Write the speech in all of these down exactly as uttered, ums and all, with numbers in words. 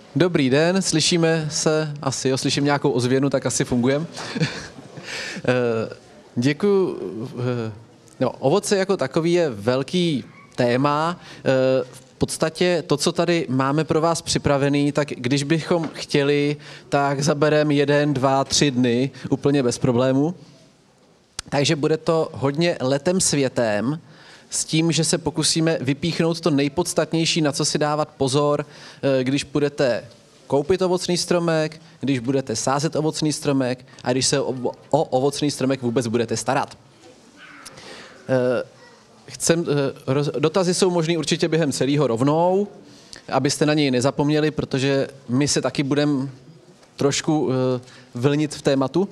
Dobrý den, slyšíme se, asi jo, slyším nějakou ozvěnu, tak asi fungujeme. Děkuju. No, ovoce jako takový je velký téma. V podstatě to, co tady máme pro vás připravený, tak když bychom chtěli, tak zabereme jeden, dva, tři dny úplně bez problému. Takže bude to hodně letem světem, s tím, že se pokusíme vypíchnout to nejpodstatnější, na co si dávat pozor, když budete koupit ovocný stromek, když budete sázet ovocný stromek a když se o, o ovocný stromek vůbec budete starat. Chcem, dotazy jsou možný určitě během celého rovnou, abyste na něj nezapomněli, protože my se taky budeme trošku vlnit v tématu.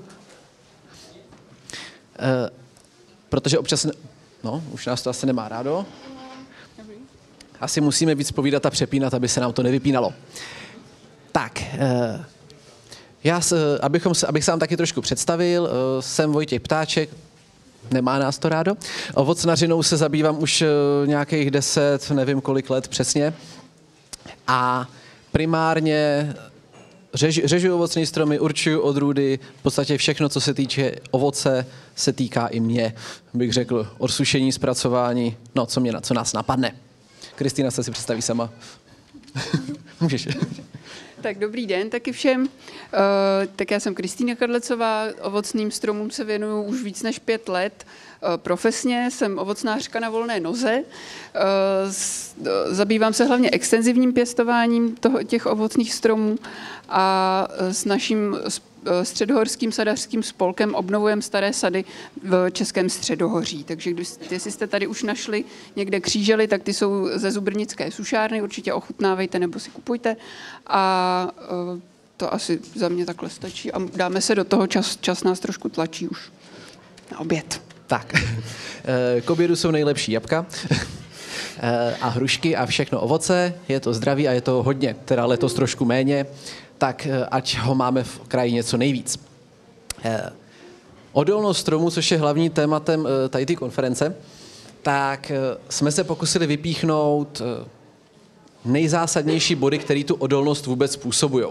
Protože občas... No, už nás to asi nemá rádo. Asi musíme víc povídat a přepínat, aby se nám to nevypínalo. Tak, já, abychom, abych se vám taky trošku představil, jsem Vojtěch Ptáček, nemá nás to rádo. Ovocnařinou se zabývám už nějakých deset, nevím kolik let přesně. A primárně řežu, řežu ovocné stromy, určuju odrůdy, v podstatě všechno, co se týče ovoce, se týká i mě. Bych řekl, odsušení, zpracování, no, co, mě, co nás napadne. Kristýna se si představí sama. Můžeš. Tak dobrý den taky všem. Uh, tak já jsem Kristýna Kadlecová, ovocným stromům se věnuju už víc než pět let. Uh, profesně jsem ovocnářka na volné noze. Uh, s, uh, zabývám se hlavně extenzivním pěstováním toho, těch ovocných stromů a s naším středohorským sadařským spolkem obnovujeme staré sady v Českém středohoří. Takže když, jestli jste tady už našli někde křížely, tak ty jsou ze Zubrnické sušárny, určitě ochutnávejte nebo si kupujte. A to asi za mě takhle stačí. A dáme se do toho, čas, čas nás trošku tlačí už na oběd. Tak, k obědu jsou nejlepší jabka a hrušky a všechno ovoce. Je to zdraví a je to hodně, teda letos trošku méně, tak ať ho máme v kraji něco nejvíc. Odolnost stromů, což je hlavní tématem tady ty konference, tak jsme se pokusili vypíchnout nejzásadnější body, které tu odolnost vůbec způsobují.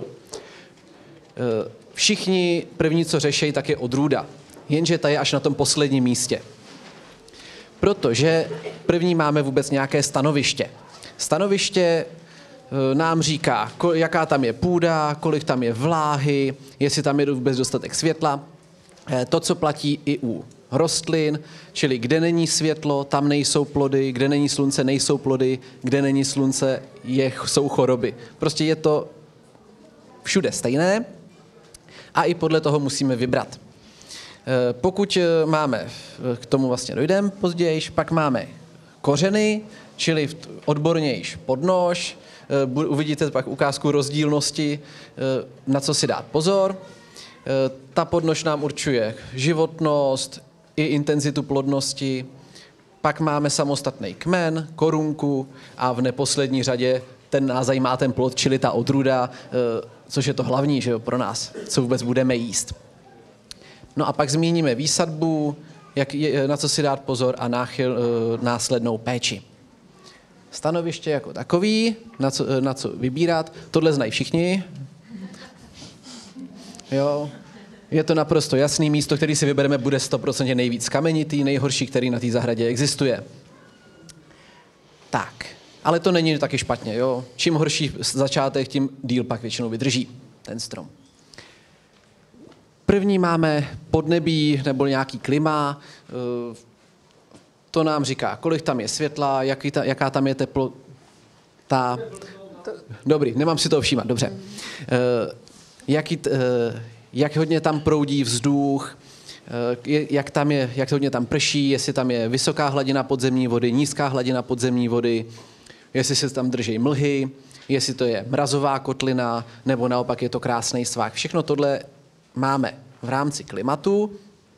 Všichni první, co řeší, tak je odrůda. Jenže ta je až na tom posledním místě. Protože první máme vůbec nějaké stanoviště. Stanoviště nám říká, jaká tam je půda, kolik tam je vláhy, jestli tam je vůbec dostatek světla. To, co platí i u rostlin, čili kde není světlo, tam nejsou plody, kde není slunce, nejsou plody, kde není slunce, je, jsou choroby. Prostě je to všude stejné a i podle toho musíme vybrat. Pokud máme, k tomu vlastně dojdeme později, pak máme kořeny, čili odbornější podnož, uvidíte pak ukázku rozdílnosti, na co si dát pozor. Ta podnož nám určuje životnost i intenzitu plodnosti. Pak máme samostatný kmen, korunku a v neposlední řadě ten nás zajímá ten plod, čili ta odrůda, což je to hlavní, že jo, pro nás, co vůbec budeme jíst. No a pak zmíníme výsadbu, jak je, na co si dát pozor a náchyl, následnou péči. Stanoviště jako takový, na co, na co vybírat, tohle znají všichni. Jo. Je to naprosto jasný, místo, který si vybereme, bude sto procent nejvíc kamenitý, nejhorší, který na té zahradě existuje. Tak, ale to není taky špatně, jo. Čím horší začátek, tím díl pak většinou vydrží ten strom. První máme podnebí nebo nějaký klima, to nám říká, kolik tam je světla, jaký ta, jaká tam je teplota. Dobrý, nemám si to všímat, dobře. Jaký, jak hodně tam proudí vzduch, jak, tam je, jak hodně tam prší, jestli tam je vysoká hladina podzemní vody, nízká hladina podzemní vody, jestli se tam drží mlhy, jestli to je mrazová kotlina, nebo naopak je to krásný svah. Všechno tohle máme v rámci klimatu.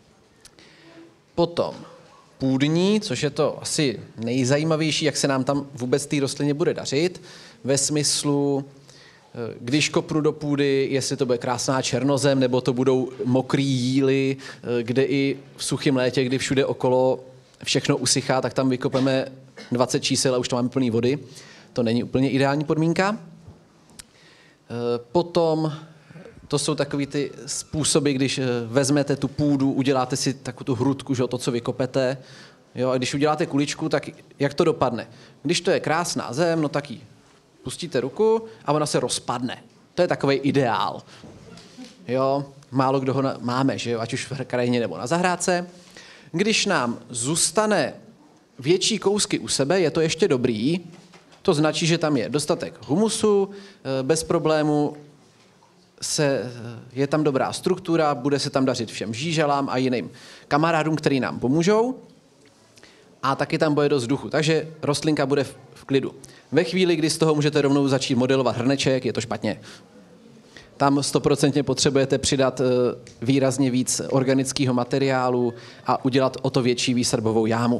Potom půdní, což je to asi nejzajímavější, jak se nám tam vůbec té rostlině bude dařit, ve smyslu, když kopnu do půdy, jestli to bude krásná černozem, nebo to budou mokrý jíly, kde i v suchém létě, kdy všude okolo všechno usychá, tak tam vykopeme dvacet čísel a už to máme plný vody. To není úplně ideální podmínka. Potom to jsou takový ty způsoby, když vezmete tu půdu, uděláte si takovou tu hrudku, že to, co vykopete. Jo, a když uděláte kuličku, tak jak to dopadne? Když to je krásná zem, no tak ji pustíte ruku a ona se rozpadne. To je takový ideál. Jo, málo kdo ho na, máme, že jo, ať už v krajině nebo na zahrádce. Když nám zůstane větší kousky u sebe, je to ještě dobrý. To značí, že tam je dostatek humusu, bez problému se, je tam dobrá struktura, bude se tam dařit všem žíželám a jiným kamarádům, který nám pomůžou. A taky tam bude dost vzduchu, takže rostlinka bude v, v klidu. Ve chvíli, kdy z toho můžete rovnou začít modelovat hrneček, je to špatně. Tam stoprocentně potřebujete přidat výrazně víc organického materiálu a udělat o to větší výsadbovou jámu.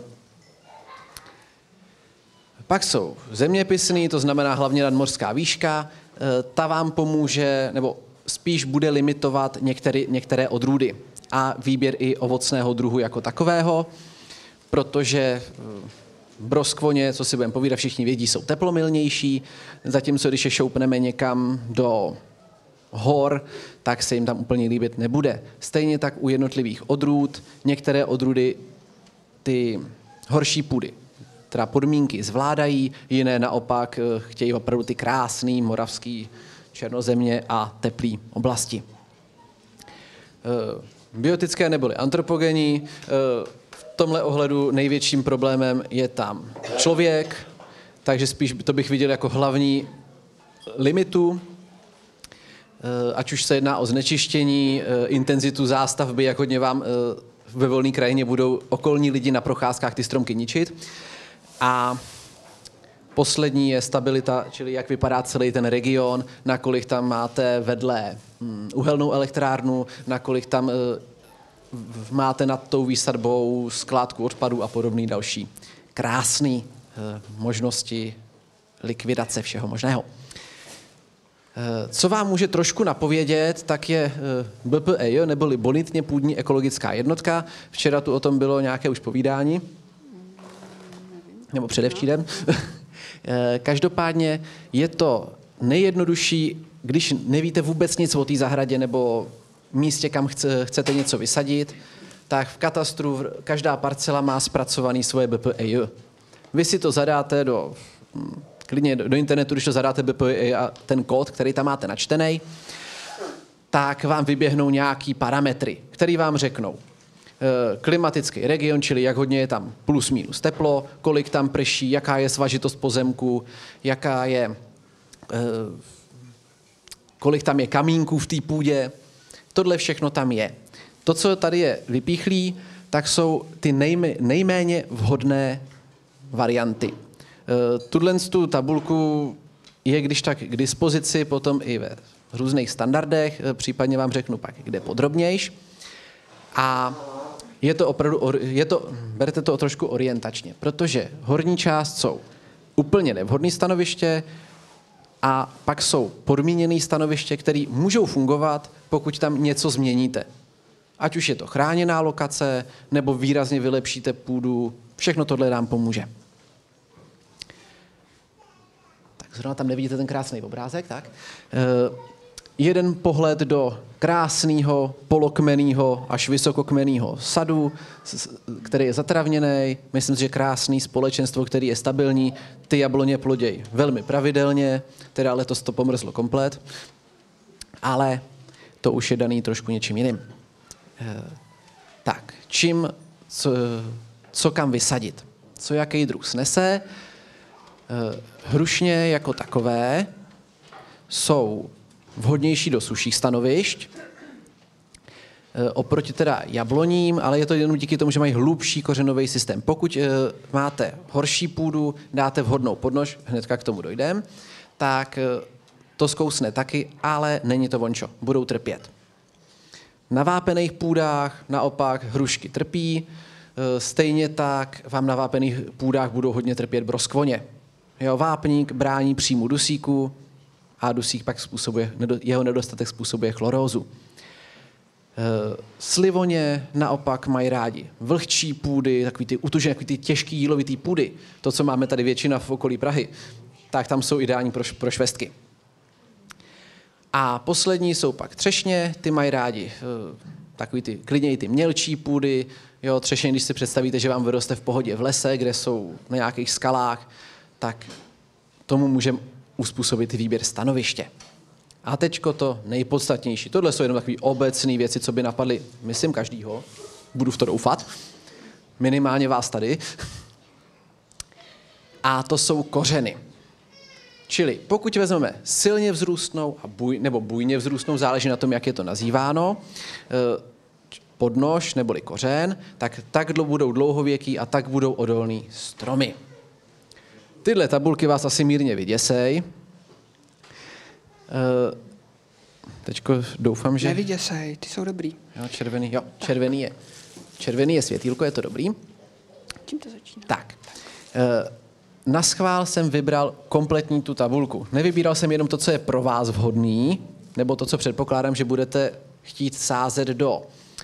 Pak jsou zeměpisný, to znamená hlavně nadmořská výška. Ta vám pomůže, nebo spíš bude limitovat některé, některé odrůdy a výběr i ovocného druhu jako takového, protože broskvoně, co si budeme povídat, všichni vědí, jsou teplomilnější, zatímco když je šoupneme někam do hor, tak se jim tam úplně líbit nebude. Stejně tak u jednotlivých odrůd, některé odrůdy ty horší půdy, teda podmínky zvládají, jiné naopak chtějí opravdu ty krásný moravský černozemě a teplý oblasti. Biotické neboli antropogenní, v tomhle ohledu největším problémem je tam člověk, takže spíš to bych viděl jako hlavní limitu, ať už se jedná o znečištění, intenzitu zástavby, jak hodně vám ve volné krajině budou okolní lidi na procházkách ty stromky ničit. A poslední je stabilita, čili jak vypadá celý ten region, nakolik tam máte vedle uhelnou elektrárnu, nakolik tam máte nad tou výsadbou skládku odpadů a podobné další krásné možnosti likvidace všeho možného. Co vám může trošku napovědět, tak je B P E J, neboli bonitně půdní ekologická jednotka. Včera tu o tom bylo nějaké už povídání, nebo předevčírem. Každopádně je to nejjednodušší, když nevíte vůbec nic o té zahradě nebo místě, kam chcete něco vysadit, tak v katastru každá parcela má zpracovaný svoje B P E J. Vy si to zadáte do, klidně do internetu, když to zadáte B P E J a ten kód, který tam máte načtený, tak vám vyběhnou nějaký parametry, které vám řeknou klimatický region, čili jak hodně je tam plus minus teplo, kolik tam prší, jaká je svažitost pozemku, jaká je, kolik tam je kamínků v té půdě. Tohle všechno tam je. To, co tady je vypíchlý, tak jsou ty nejmé, nejméně vhodné varianty. Tuhle tu tabulku je když tak k dispozici potom i ve různých standardech, případně vám řeknu pak, kde podrobnějš. A je to opravdu, je to, berte to trošku orientačně, protože horní část jsou úplně nevhodné stanoviště a pak jsou podmíněné stanoviště, které můžou fungovat, pokud tam něco změníte. Ať už je to chráněná lokace, nebo výrazně vylepšíte půdu, všechno tohle nám pomůže. Tak zrovna tam nevidíte ten krásný obrázek, tak? E, jeden pohled do krásného, polokmenného až vysokokmenného sadu, který je zatravněný. Myslím si, že krásný společenstvo, který je stabilní. Ty jabloně plodějí velmi pravidelně, teda letos to pomrzlo komplet, ale to už je daný trošku něčím jiným. Tak, čím, co, co kam vysadit? Co jaký druh snese? Hrušně jako takové jsou vhodnější do suších stanovišť, oproti teda jabloním, ale je to jenom díky tomu, že mají hlubší kořenový systém. Pokud máte horší půdu, dáte vhodnou podnož, hnedka k tomu dojdem, tak to zkousne taky, ale není to vončo, budou trpět. Na vápených půdách naopak hrušky trpí, stejně tak vám na vápených půdách budou hodně trpět broskvoně. Jo, vápník brání příjmu dusíku a dusík pak způsobuje, jeho nedostatek způsobuje chlorózu. Slivoně naopak mají rádi vlhčí půdy, takový ty utužené, takový ty těžký jílovitý půdy, to, co máme tady většina v okolí Prahy, tak tam jsou ideální pro, pro švestky. A poslední jsou pak třešně, ty mají rádi takový ty, klidně i ty mělčí půdy. Jo, třešně, když si představíte, že vám vyroste v pohodě v lese, kde jsou na nějakých skalách, tak tomu můžeme uspůsobit výběr stanoviště. A teďko to nejpodstatnější. Tohle jsou jenom takové obecné věci, co by napadly, myslím, každýho. Budu v to doufat. Minimálně vás tady. A to jsou kořeny. Čili pokud vezmeme silně vzrůstnou a buj, nebo bujně vzrůstnou, záleží na tom, jak je to nazýváno, podnož neboli kořen, tak tak budou dlouhověký a tak budou odolný stromy. Tyhle tabulky vás asi mírně vyděsej. Teďko doufám, že... Nevyděsej, ty jsou dobrý. Jo, červený, jo, červený je, červený je světýlko, je to dobrý. Čím to začíná? Tak. Na schvál jsem vybral kompletní tu tabulku. Nevybíral jsem jenom to, co je pro vás vhodný, nebo to, co předpokládám, že budete chtít sázet do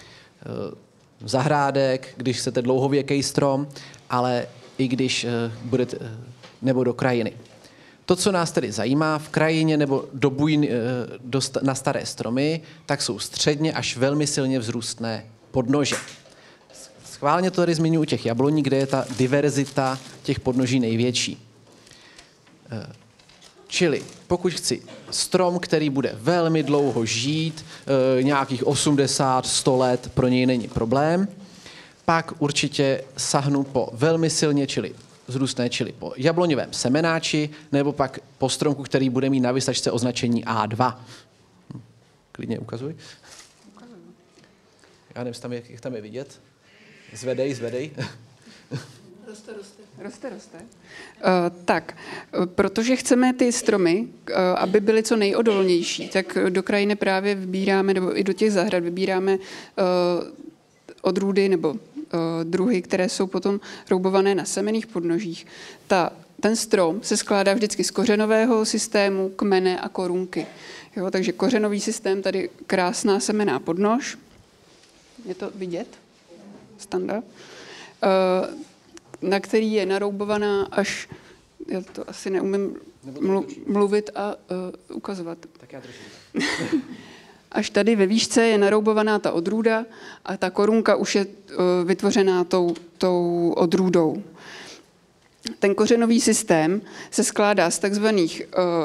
zahrádek, když chcete dlouhověký strom, ale i když budete, nebo do krajiny. To, co nás tedy zajímá v krajině nebo do bujn, do, na staré stromy, tak jsou středně až velmi silně vzrůstné podnože. Schválně to tady zmiňuji u těch jabloní, kde je ta diverzita těch podnoží největší. Čili pokud chci strom, který bude velmi dlouho žít, nějakých osmdesát sto let, pro něj není problém, pak určitě sahnu po velmi silně, čili vzrůstné, čili po jabloňovém semenáči, nebo pak po stromku, který bude mít na vysačce označení á dva. Klidně ukazuj. Já nevím, tam je, jak tam je vidět. Zvedej, zvedej. Roste, roste. Roste, roste. Uh, tak, protože chceme ty stromy, uh, aby byly co nejodolnější, tak do krajiny právě vybíráme, nebo i do těch zahrad vybíráme uh, odrůdy nebo uh, druhy, které jsou potom roubované na semenných podnožích. Ta, ten strom se skládá vždycky z kořenového systému, kmene a korunky. Jo, takže kořenový systém, tady krásná semenná podnož. Je to vidět? Standa. Uh, na který je naroubovaná až, já to asi neumím mlu, mluvit a uh, ukazovat. Tak já trošku. Až tady ve výšce je naroubovaná ta odrůda a ta korunka už je uh, vytvořená tou, tou odrůdou. Ten kořenový systém se skládá z takzvaných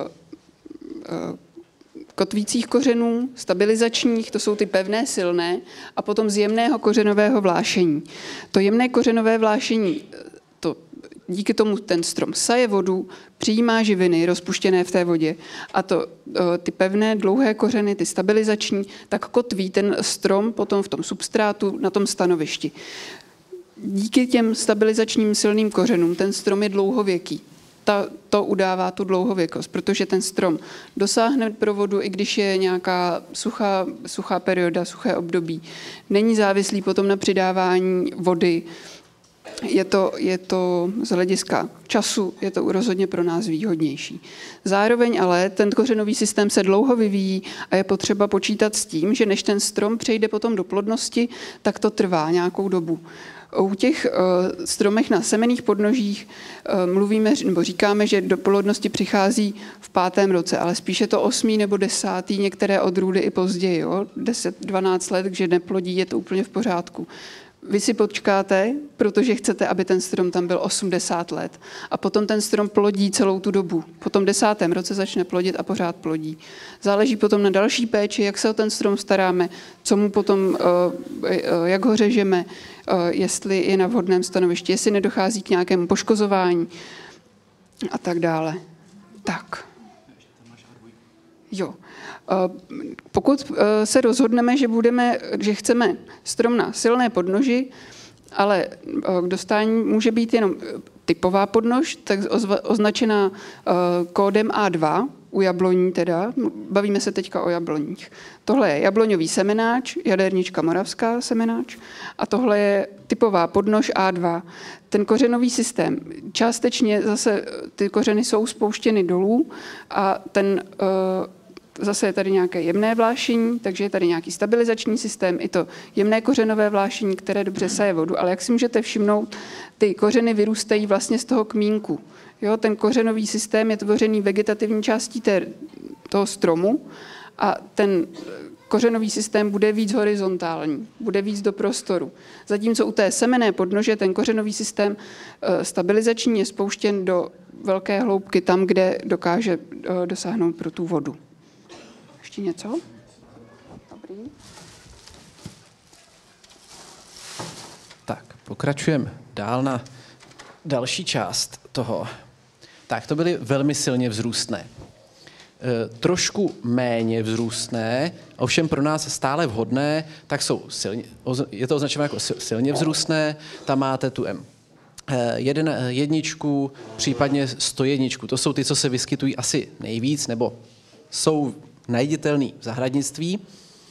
uh, uh, kotvících kořenů, stabilizačních, to jsou ty pevné, silné, a potom z jemného kořenového vlášení. To jemné kořenové vlášení, to, díky tomu ten strom saje vodu, přijímá živiny rozpuštěné v té vodě a to, ty pevné, dlouhé kořeny, ty stabilizační, tak kotví ten strom potom v tom substrátu na tom stanovišti. Díky těm stabilizačním silným kořenům ten strom je dlouhověký. Ta, to udává tu dlouhověkost, protože ten strom dosáhne provodu, i když je nějaká suchá, suchá perioda, suché období. Není závislý potom na přidávání vody. Je to, je to z hlediska času, je to rozhodně pro nás výhodnější. Zároveň ale ten kořenový systém se dlouho vyvíjí a je potřeba počítat s tím, že než ten strom přejde potom do plodnosti, tak to trvá nějakou dobu. U těch uh, stromech na semenných podnožích uh, mluvíme, nebo říkáme, že do plodnosti přichází v pátém roce, ale spíše to osmý nebo desátý, některé odrůdy i později, jo? deset dvanáct let, že neplodí, je to úplně v pořádku. Vy si počkáte, protože chcete, aby ten strom tam byl osmdesát let. A potom ten strom plodí celou tu dobu. Po tom desátém roce začne plodit a pořád plodí. Záleží potom na další péči, jak se o ten strom staráme, co mu potom, jak ho řežeme, jestli je na vhodném stanovišti, jestli nedochází k nějakému poškozování a tak dále. Tak. Jo. Pokud se rozhodneme, že, budeme, že chceme strom na silné podnoži, ale k dostání může být jenom typová podnož, tak označená kódem á dva, u jabloní teda, bavíme se teďka o jabloních. Tohle je jabloňový semenáč, jadernička moravská semenáč a tohle je typová podnož á dva. Ten kořenový systém, částečně zase ty kořeny jsou spouštěny dolů a ten zase je tady nějaké jemné vlášení, takže je tady nějaký stabilizační systém, i to jemné kořenové vlášení, které dobře saje vodu, ale jak si můžete všimnout, ty kořeny vyrůstají vlastně z toho kmínku. Jo, ten kořenový systém je tvořený vegetativní částí té, toho stromu a ten kořenový systém bude víc horizontální, bude víc do prostoru. Zatímco u té semenné podnože ten kořenový systém stabilizační je spouštěn do velké hloubky tam, kde dokáže dosáhnout pro tu vodu. Ještě něco? Dobrý. Tak, pokračujeme dál na další část toho. Tak, to byly velmi silně vzrůstné. E, trošku méně vzrůstné, ovšem pro nás stále vhodné, tak jsou silně, je to označováno jako silně vzrůstné, tam máte tu M. Jeden, jedničku, případně sto jedničku. To jsou ty, co se vyskytují asi nejvíc, nebo jsou najditelný v zahradnictví,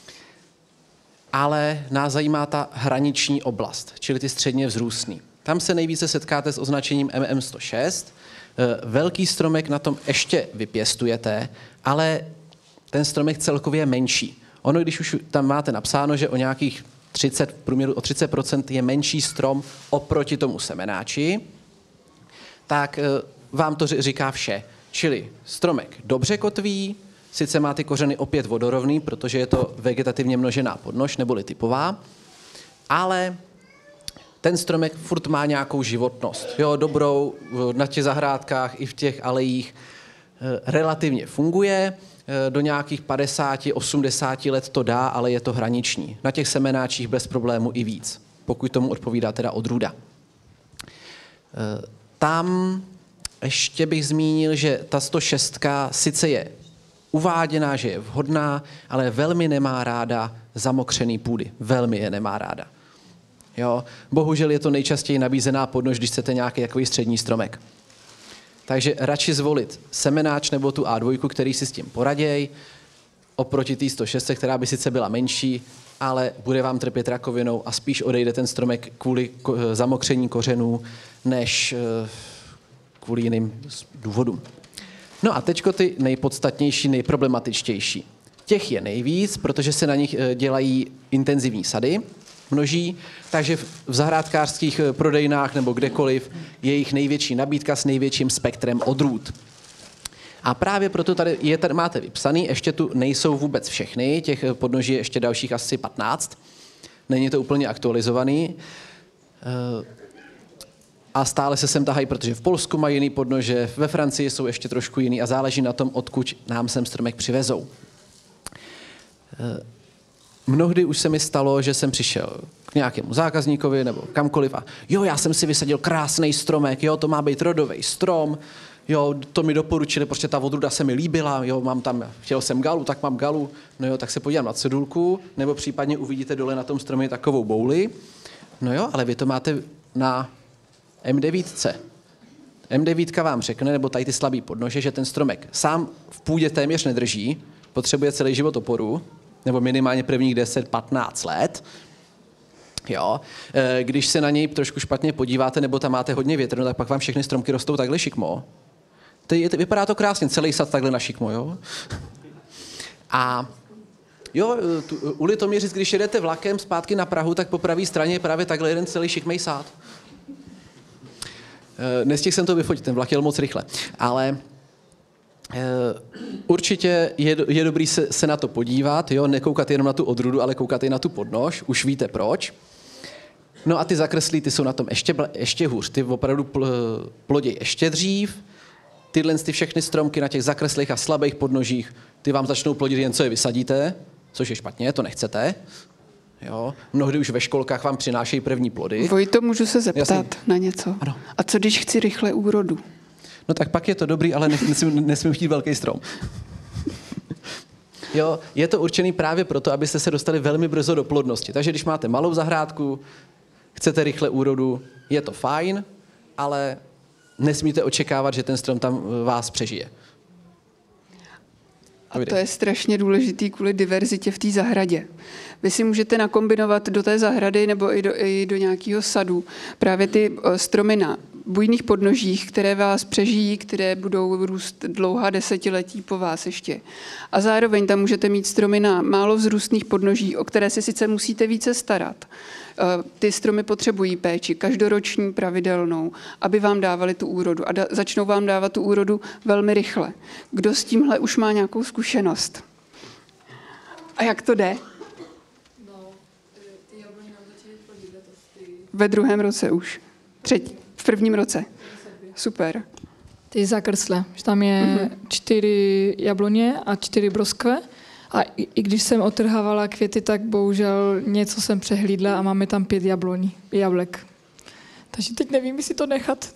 ale nás zajímá ta hraniční oblast, čili ty středně vzrůstný. Tam se nejvíce setkáte s označením M M sto šest. Velký stromek na tom ještě vypěstujete, ale ten stromek celkově je menší. Ono, když už tam máte napsáno, že o nějakých třicet, v průměru o třicet procent je menší strom oproti tomu semenáči, tak vám to říká vše. Čili stromek dobře kotví, sice má ty kořeny opět vodorovný, protože je to vegetativně množená podnož, neboli typová, ale ten stromek furt má nějakou životnost. Jo, dobrou, na těch zahrádkách i v těch alejích relativně funguje, do nějakých padesát osmdesát let to dá, ale je to hraniční. Na těch semenáčích bez problému i víc, pokud tomu odpovídá teda odrůda. Tam ještě bych zmínil, že ta sto šest sice je uváděná, že je vhodná, ale velmi nemá ráda zamokřený půdy. Velmi je nemá ráda. Jo? Bohužel je to nejčastěji nabízená podnož, když chcete nějaký takový střední stromek. Takže radši zvolit semenáč nebo tu A dva, který si s tím poraděj, oproti té sto šest, která by sice byla menší, ale bude vám trpět rakovinou a spíš odejde ten stromek kvůli zamokření kořenů, než kvůli jiným důvodům. No a teďko ty nejpodstatnější, nejproblematičtější. Těch je nejvíc, protože se na nich dělají intenzivní sady, množí, takže v zahrádkářských prodejnách nebo kdekoliv je jejich největší nabídka s největším spektrem odrůd. A právě proto tady, je, tady máte vypsaný, ještě tu nejsou vůbec všechny, těch podnoží je ještě dalších asi patnáct, není to úplně aktualizovaný. A stále se sem tahají, protože v Polsku mají jiný podnože, ve Francii jsou ještě trošku jiný a záleží na tom, odkud nám sem stromek přivezou. Mnohdy už se mi stalo, že jsem přišel k nějakému zákazníkovi nebo kamkoliv a jo, já jsem si vysadil krásný stromek, jo, to má být rodový strom, jo, to mi doporučili, protože ta odrůda se mi líbila, jo, mám tam, chtěl jsem galu, tak mám galu, no jo, tak se podívám na cedulku, nebo případně uvidíte dole na tom stromě takovou bouli, no jo, ale vy to máte na M devět. M devět vám řekne, nebo tady ty slabý podnože, že ten stromek sám v půdě téměř nedrží, potřebuje celý život oporu, nebo minimálně prvních deset patnáct let. Jo. Když se na něj trošku špatně podíváte, nebo tam máte hodně větru, tak pak vám všechny stromky rostou takhle šikmo. To je, vypadá to krásně, celý sad takhle na šikmo, jo. A jo, tu, u Litoměřic, když jedete vlakem zpátky na Prahu, tak po pravé straně je právě takhle jeden celý šikmej sád. Nestihl jsem to vyfotit, ten vlak jel moc rychle, ale určitě je, je dobrý se, se na to podívat, jo? Nekoukat jenom na tu odrůdu, ale koukat i na tu podnož, už víte proč. No a ty zakreslí, ty jsou na tom ještě, ještě hůř, ty opravdu pl, plodějí ještě dřív, tyhle ty všechny stromky na těch zakreslých a slabých podnožích, ty vám začnou plodit jen co je vysadíte, což je špatně, to nechcete. Jo? Mnohdy už ve školkách vám přinášejí první plody. Vojto, můžu se zeptat Jasně. na něco? Ano. A co když chci rychle úrodu? No tak pak je to dobrý, ale nesmím, nesmím chtít velký strom. Jo, je to určený právě proto, abyste se dostali velmi brzo do plodnosti. Takže když máte malou zahrádku, chcete rychle úrodu, je to fajn, ale nesmíte očekávat, že ten strom tam vás přežije. A to je strašně důležitý kvůli diverzitě v té zahradě. Vy si můžete nakombinovat do té zahrady nebo i do, i do nějakého sadu právě ty stromy na bujných podnožích, které vás přežijí, které budou růst dlouhá desetiletí po vás ještě. A zároveň tam můžete mít stromy na málo vzrůstných podnoží, o které se sice musíte více starat. Ty stromy potřebují péči, každoroční, pravidelnou, aby vám dávali tu úrodu. A da, začnou vám dávat tu úrodu velmi rychle. Kdo s tímhle už má nějakou zkušenost? A jak to jde? No, ty jabloně nám začaly plodit letos. Ty... Ve druhém roce už. Třetí. V prvním roce. Super. Ty zakrsle, že tam je mm-hmm. čtyři jabloně a čtyři broskve. A i, i když jsem otrhávala květy, tak bohužel něco jsem přehlídla a máme tam pět jabloní, jablek. Takže teď nevím, jestli to nechat.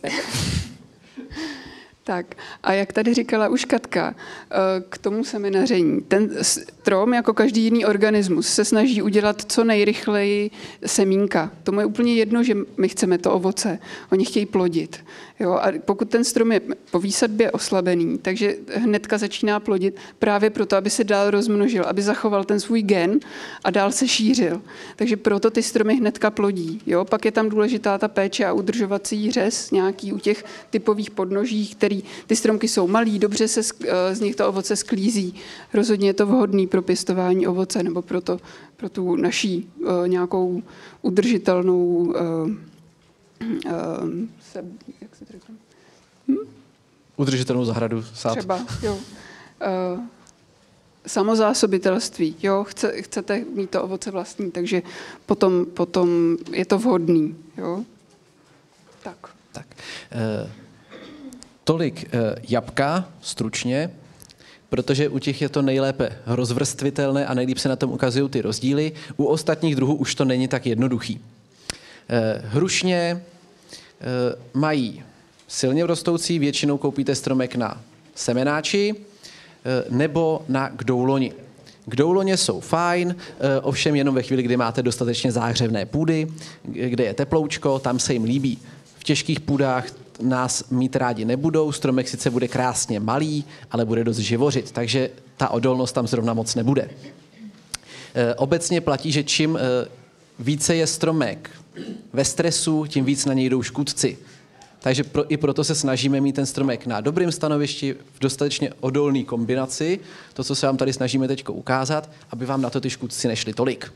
Tak a jak tady říkala už Katka, k tomu seminaření. Ten strom, jako každý jiný organismus, se snaží udělat co nejrychleji semínka. Tomu je úplně jedno, že my chceme to ovoce. Oni chtějí plodit. Jo? A pokud ten strom je po výsadbě oslabený, takže hnedka začíná plodit právě proto, aby se dál rozmnožil, aby zachoval ten svůj gen a dál se šířil. Takže proto ty stromy hnedka plodí. Jo? Pak je tam důležitá ta péče a udržovací řez nějaký u těch typových podnoží, který ty stromky jsou malý, dobře se z nich to ovoce sklízí. Rozhodně je to vhodný pro pěstování ovoce nebo pro, to, pro tu naší uh, nějakou udržitelnou uh, uh, se, jak se to říká? Hm? Udržitelnou zahradu, sád. Třeba, jo. Uh, samozásobitelství, jo, Chce, chcete mít to ovoce vlastní, takže potom, potom je to vhodný, jo. Tak. Tak. Uh... Tolik jabka, stručně, protože u těch je to nejlépe rozvrstvitelné a nejlíp se na tom ukazují ty rozdíly. U ostatních druhů už to není tak jednoduchý. Hrušně mají silně rostoucí, většinou koupíte stromek na semenáči nebo na kdouloni. Kdouloně jsou fajn, ovšem jenom ve chvíli, kdy máte dostatečně záhřevné půdy, kde je teploučko, tam se jim líbí. V těžkých půdách nás mít rádi nebudou, stromek sice bude krásně malý, ale bude dost živořit, takže ta odolnost tam zrovna moc nebude. E, obecně platí, že čím e, více je stromek ve stresu, tím víc na něj jdou škůdci. Takže pro, i proto se snažíme mít ten stromek na dobrém stanovišti, v dostatečně odolné kombinaci, to, co se vám tady snažíme teď ukázat, aby vám na to ty škůdci nešli tolik.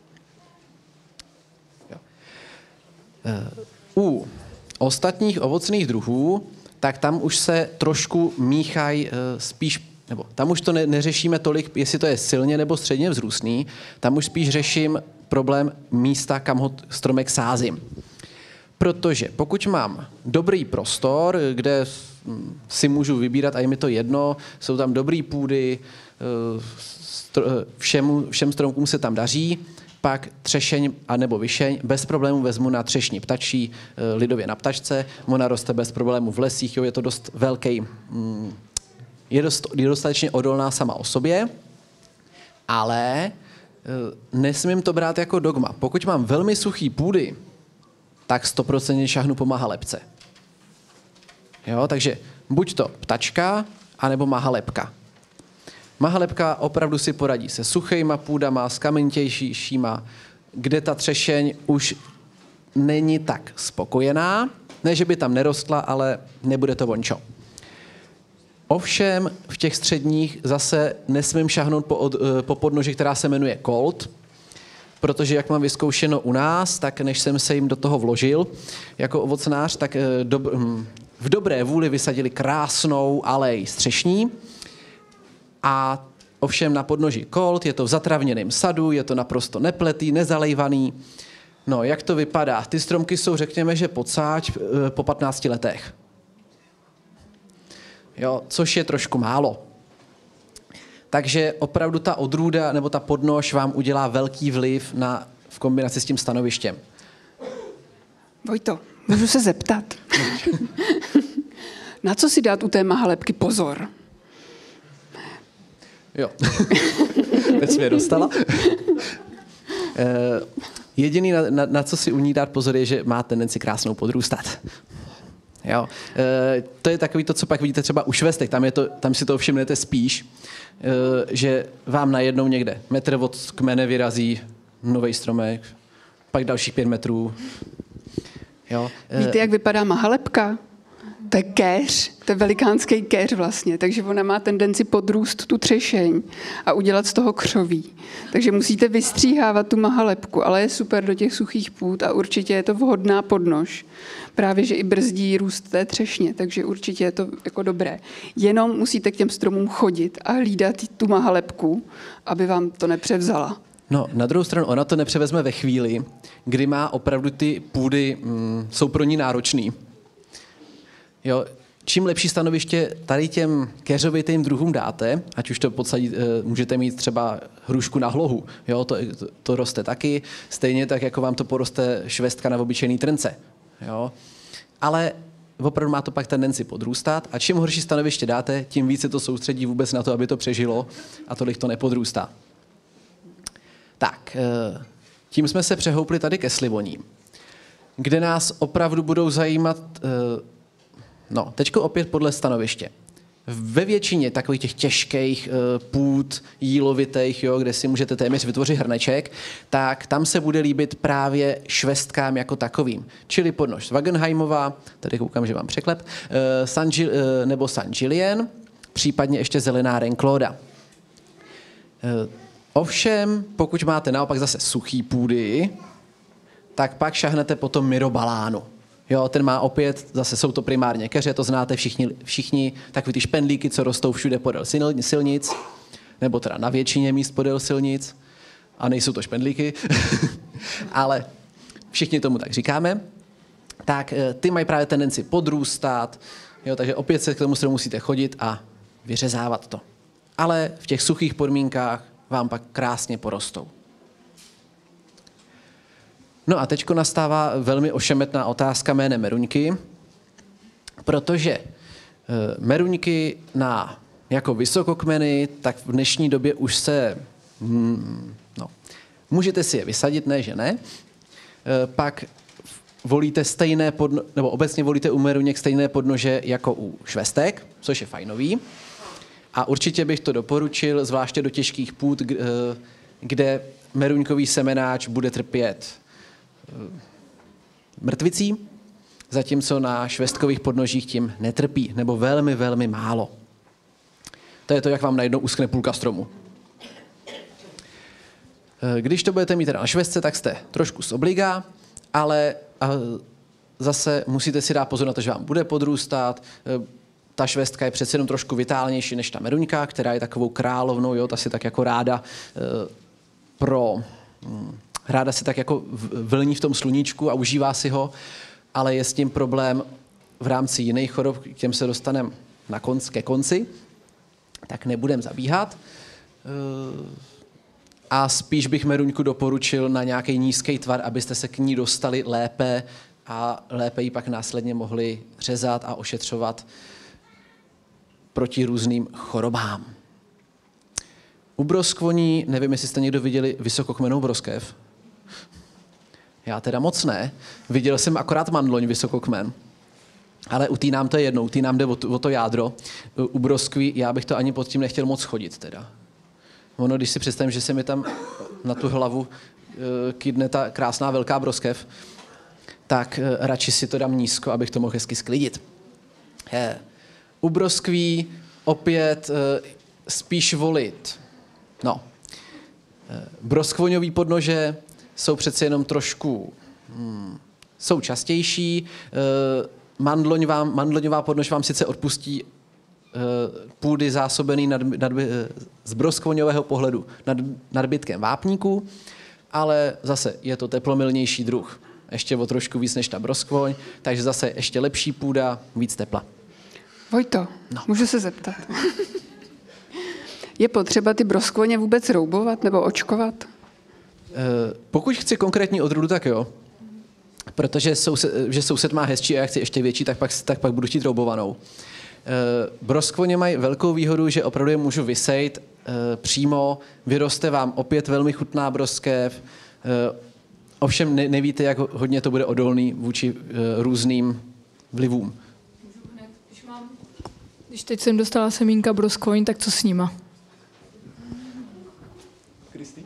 Jo. E, u ostatních ovocných druhů, tak tam už se trošku míchají spíš, nebo tam už to ne, neřešíme tolik, jestli to je silně nebo středně vzrůstný, tam už spíš řeším problém místa, kam ho stromek sázím. Protože pokud mám dobrý prostor, kde si můžu vybírat a je mi to jedno, jsou tam dobrý půdy, všem, všem stromkům se tam daří, pak třešeň a nebo višeň bez problémů vezmu na třešní ptačí, lidově na ptačce, ona roste bez problémů v lesích, jo, je to dost velký, je, dost, je dostatečně odolná sama o sobě, ale nesmím to brát jako dogma. Pokud mám velmi suchý půdy, tak sto procent šahnu po mahalepce. Jo, takže buď to ptačka, anebo mahalepka. Mahalepka opravdu si poradí se suchejma půdama, s kamentějšíma, kde ta třešeň už není tak spokojená. Ne, že by tam nerostla, ale nebude to vončo. Ovšem v těch středních zase nesmím šahnout po, od, po podnoži, která se jmenuje Colt, protože jak mám vyzkoušeno u nás, tak než jsem se jim do toho vložil jako ovocnář, tak do, v dobré vůli vysadili krásnou alej střešní, a ovšem na podnoží Colt, je to v zatravněném sadu, je to naprosto nepletý, nezalejvaný. No, jak to vypadá? Ty stromky jsou, řekněme, že pocáč po patnácti letech. Jo, což je trošku málo. Takže opravdu ta odrůda nebo ta podnož vám udělá velký vliv na, v kombinaci s tím stanovištěm. Vojto, můžu se zeptat? Na co si dát u té mahalepky pozor? Jo, teď jsi mě dostala. Jediný, na, na, na co si u ní dát pozor, je, že má tendenci krásnou podrůstat. Jo. E, to je takový to, co pak vidíte třeba u švestek, tam, je to, tam si to všimnete spíš, e, že vám najednou někde metr od kmene vyrazí nový stromek, pak dalších pět metrů. Jo. E, Víte, jak vypadá mahalepka? to je kéř, to je velikánský kéř vlastně, takže ona má tendenci podrůst tu třešeň a udělat z toho křoví. Takže musíte vystříhávat tu mahalepku, ale je super do těch suchých půd a určitě je to vhodná podnož. Právě, že i brzdí růst té třešně, takže určitě je to jako dobré. Jenom musíte k těm stromům chodit a hlídat tu mahalepku, aby vám to nepřevzala. No, na druhou stranu, ona to nepřevezme ve chvíli, kdy má opravdu ty půdy, mm, jsou pro ní náročný. Jo, čím lepší stanoviště tady těm keřovitým druhům dáte, ať už to podsadí, můžete mít třeba hrušku na hlohu, jo, to, to, to roste taky, stejně tak, jako vám to poroste švestka na obyčejný trnce. Jo. Ale opravdu má to pak tendenci podrůstat a čím horší stanoviště dáte, tím více to soustředí vůbec na to, aby to přežilo a tolik to nepodrůstá. Tak, tím jsme se přehoupli tady ke slivoním, kde nás opravdu budou zajímat, no, teďko opět podle stanoviště. Ve většině takových těch těžkých půd, jílovitých, jo, kde si můžete téměř vytvořit hrneček, tak tam se bude líbit právě švestkám jako takovým. Čili podnož Wagenheimová, tady koukám, že mám překlep, San Gil, nebo San Julien, případně ještě zelená Renkloda. Ovšem, pokud máte naopak zase suchý půdy, tak pak šahnete potom Myrobalánu. Jo, ten má opět, zase jsou to primárně keře, to znáte všichni, všichni takový ty špendlíky, co rostou všude podél silnic, nebo teda na většině míst podél silnic, a nejsou to špendlíky, ale všichni tomu tak říkáme, tak ty mají právě tendenci podrůstat, jo, takže opět se k tomu stromu musíte chodit a vyřezávat to. Ale v těch suchých podmínkách vám pak krásně porostou. No a teďko nastává velmi ošemetná otázka jménem meruňky, protože meruňky na jako vysokokmeny, tak v dnešní době už se, hmm, no, můžete si je vysadit, ne, že ne, pak volíte stejné podno, nebo obecně volíte u meruněk stejné podnože jako u švestek, což je fajnový. A určitě bych to doporučil, zvláště do těžkých půd, kde meruňkový semenáč bude trpět mrtvicí, zatímco na švestkových podnožích tím netrpí, nebo velmi, velmi málo. To je to, jak vám najednou uschne půlka stromu. Když to budete mít teda na švestce, tak jste trošku z obliga, ale zase musíte si dát pozor na to, že vám bude podrůstat. Ta švestka je přece jenom trošku vitálnější než ta meruňka, která je takovou královnou, jo, ta si tak jako ráda pro... Ráda si tak jako vlní v tom sluníčku a užívá si ho, ale je s tím problém v rámci jiných chorob, k těm se dostaneme na konc, ke konci, tak nebudem zabíhat. A spíš bych meruňku doporučil na nějaký nízký tvar, abyste se k ní dostali lépe a lépe ji pak následně mohli řezat a ošetřovat proti různým chorobám. U broskvoní, nevím, jestli jste někdo viděli vysokokmennou broskev. Já teda moc ne. Viděl jsem akorát mandloň vysokokmen. Ale u té nám to je jedno, u té nám jde o to, o to jádro. U broskví já bych to ani pod tím nechtěl moc chodit teda. Ono, když si představím, že se mi tam na tu hlavu kydne ta krásná velká broskev, tak radši si to dám nízko, abych to mohl hezky sklidit. U broskví opět spíš volit. No, broskvoňový podnože jsou přece jenom trošku, hmm, jsou častější. Mandloň vám, mandloňová podnož vám sice odpustí půdy zásobený nad, nad, z broskvoňového pohledu nad, nadbytkem vápníku, ale zase je to teplomilnější druh. Ještě o trošku víc než ta broskvoň, takže zase ještě lepší půda, víc tepla. Vojto, no. Můžu se zeptat? Je potřeba ty broskvoně vůbec roubovat nebo očkovat? Pokud chci konkrétní odrůdu, tak jo. Protože soused, že soused má hezčí a já chci ještě větší, tak pak, tak pak budu chtít roubovanou. Broskvoně mají velkou výhodu, že opravdu je můžu vysejt přímo, vyroste vám opět velmi chutná broskev, ovšem ne, nevíte, jak hodně to bude odolný vůči různým vlivům. Když, mám, když teď jsem dostala semínka broskvoň, tak co s nima? Kristý?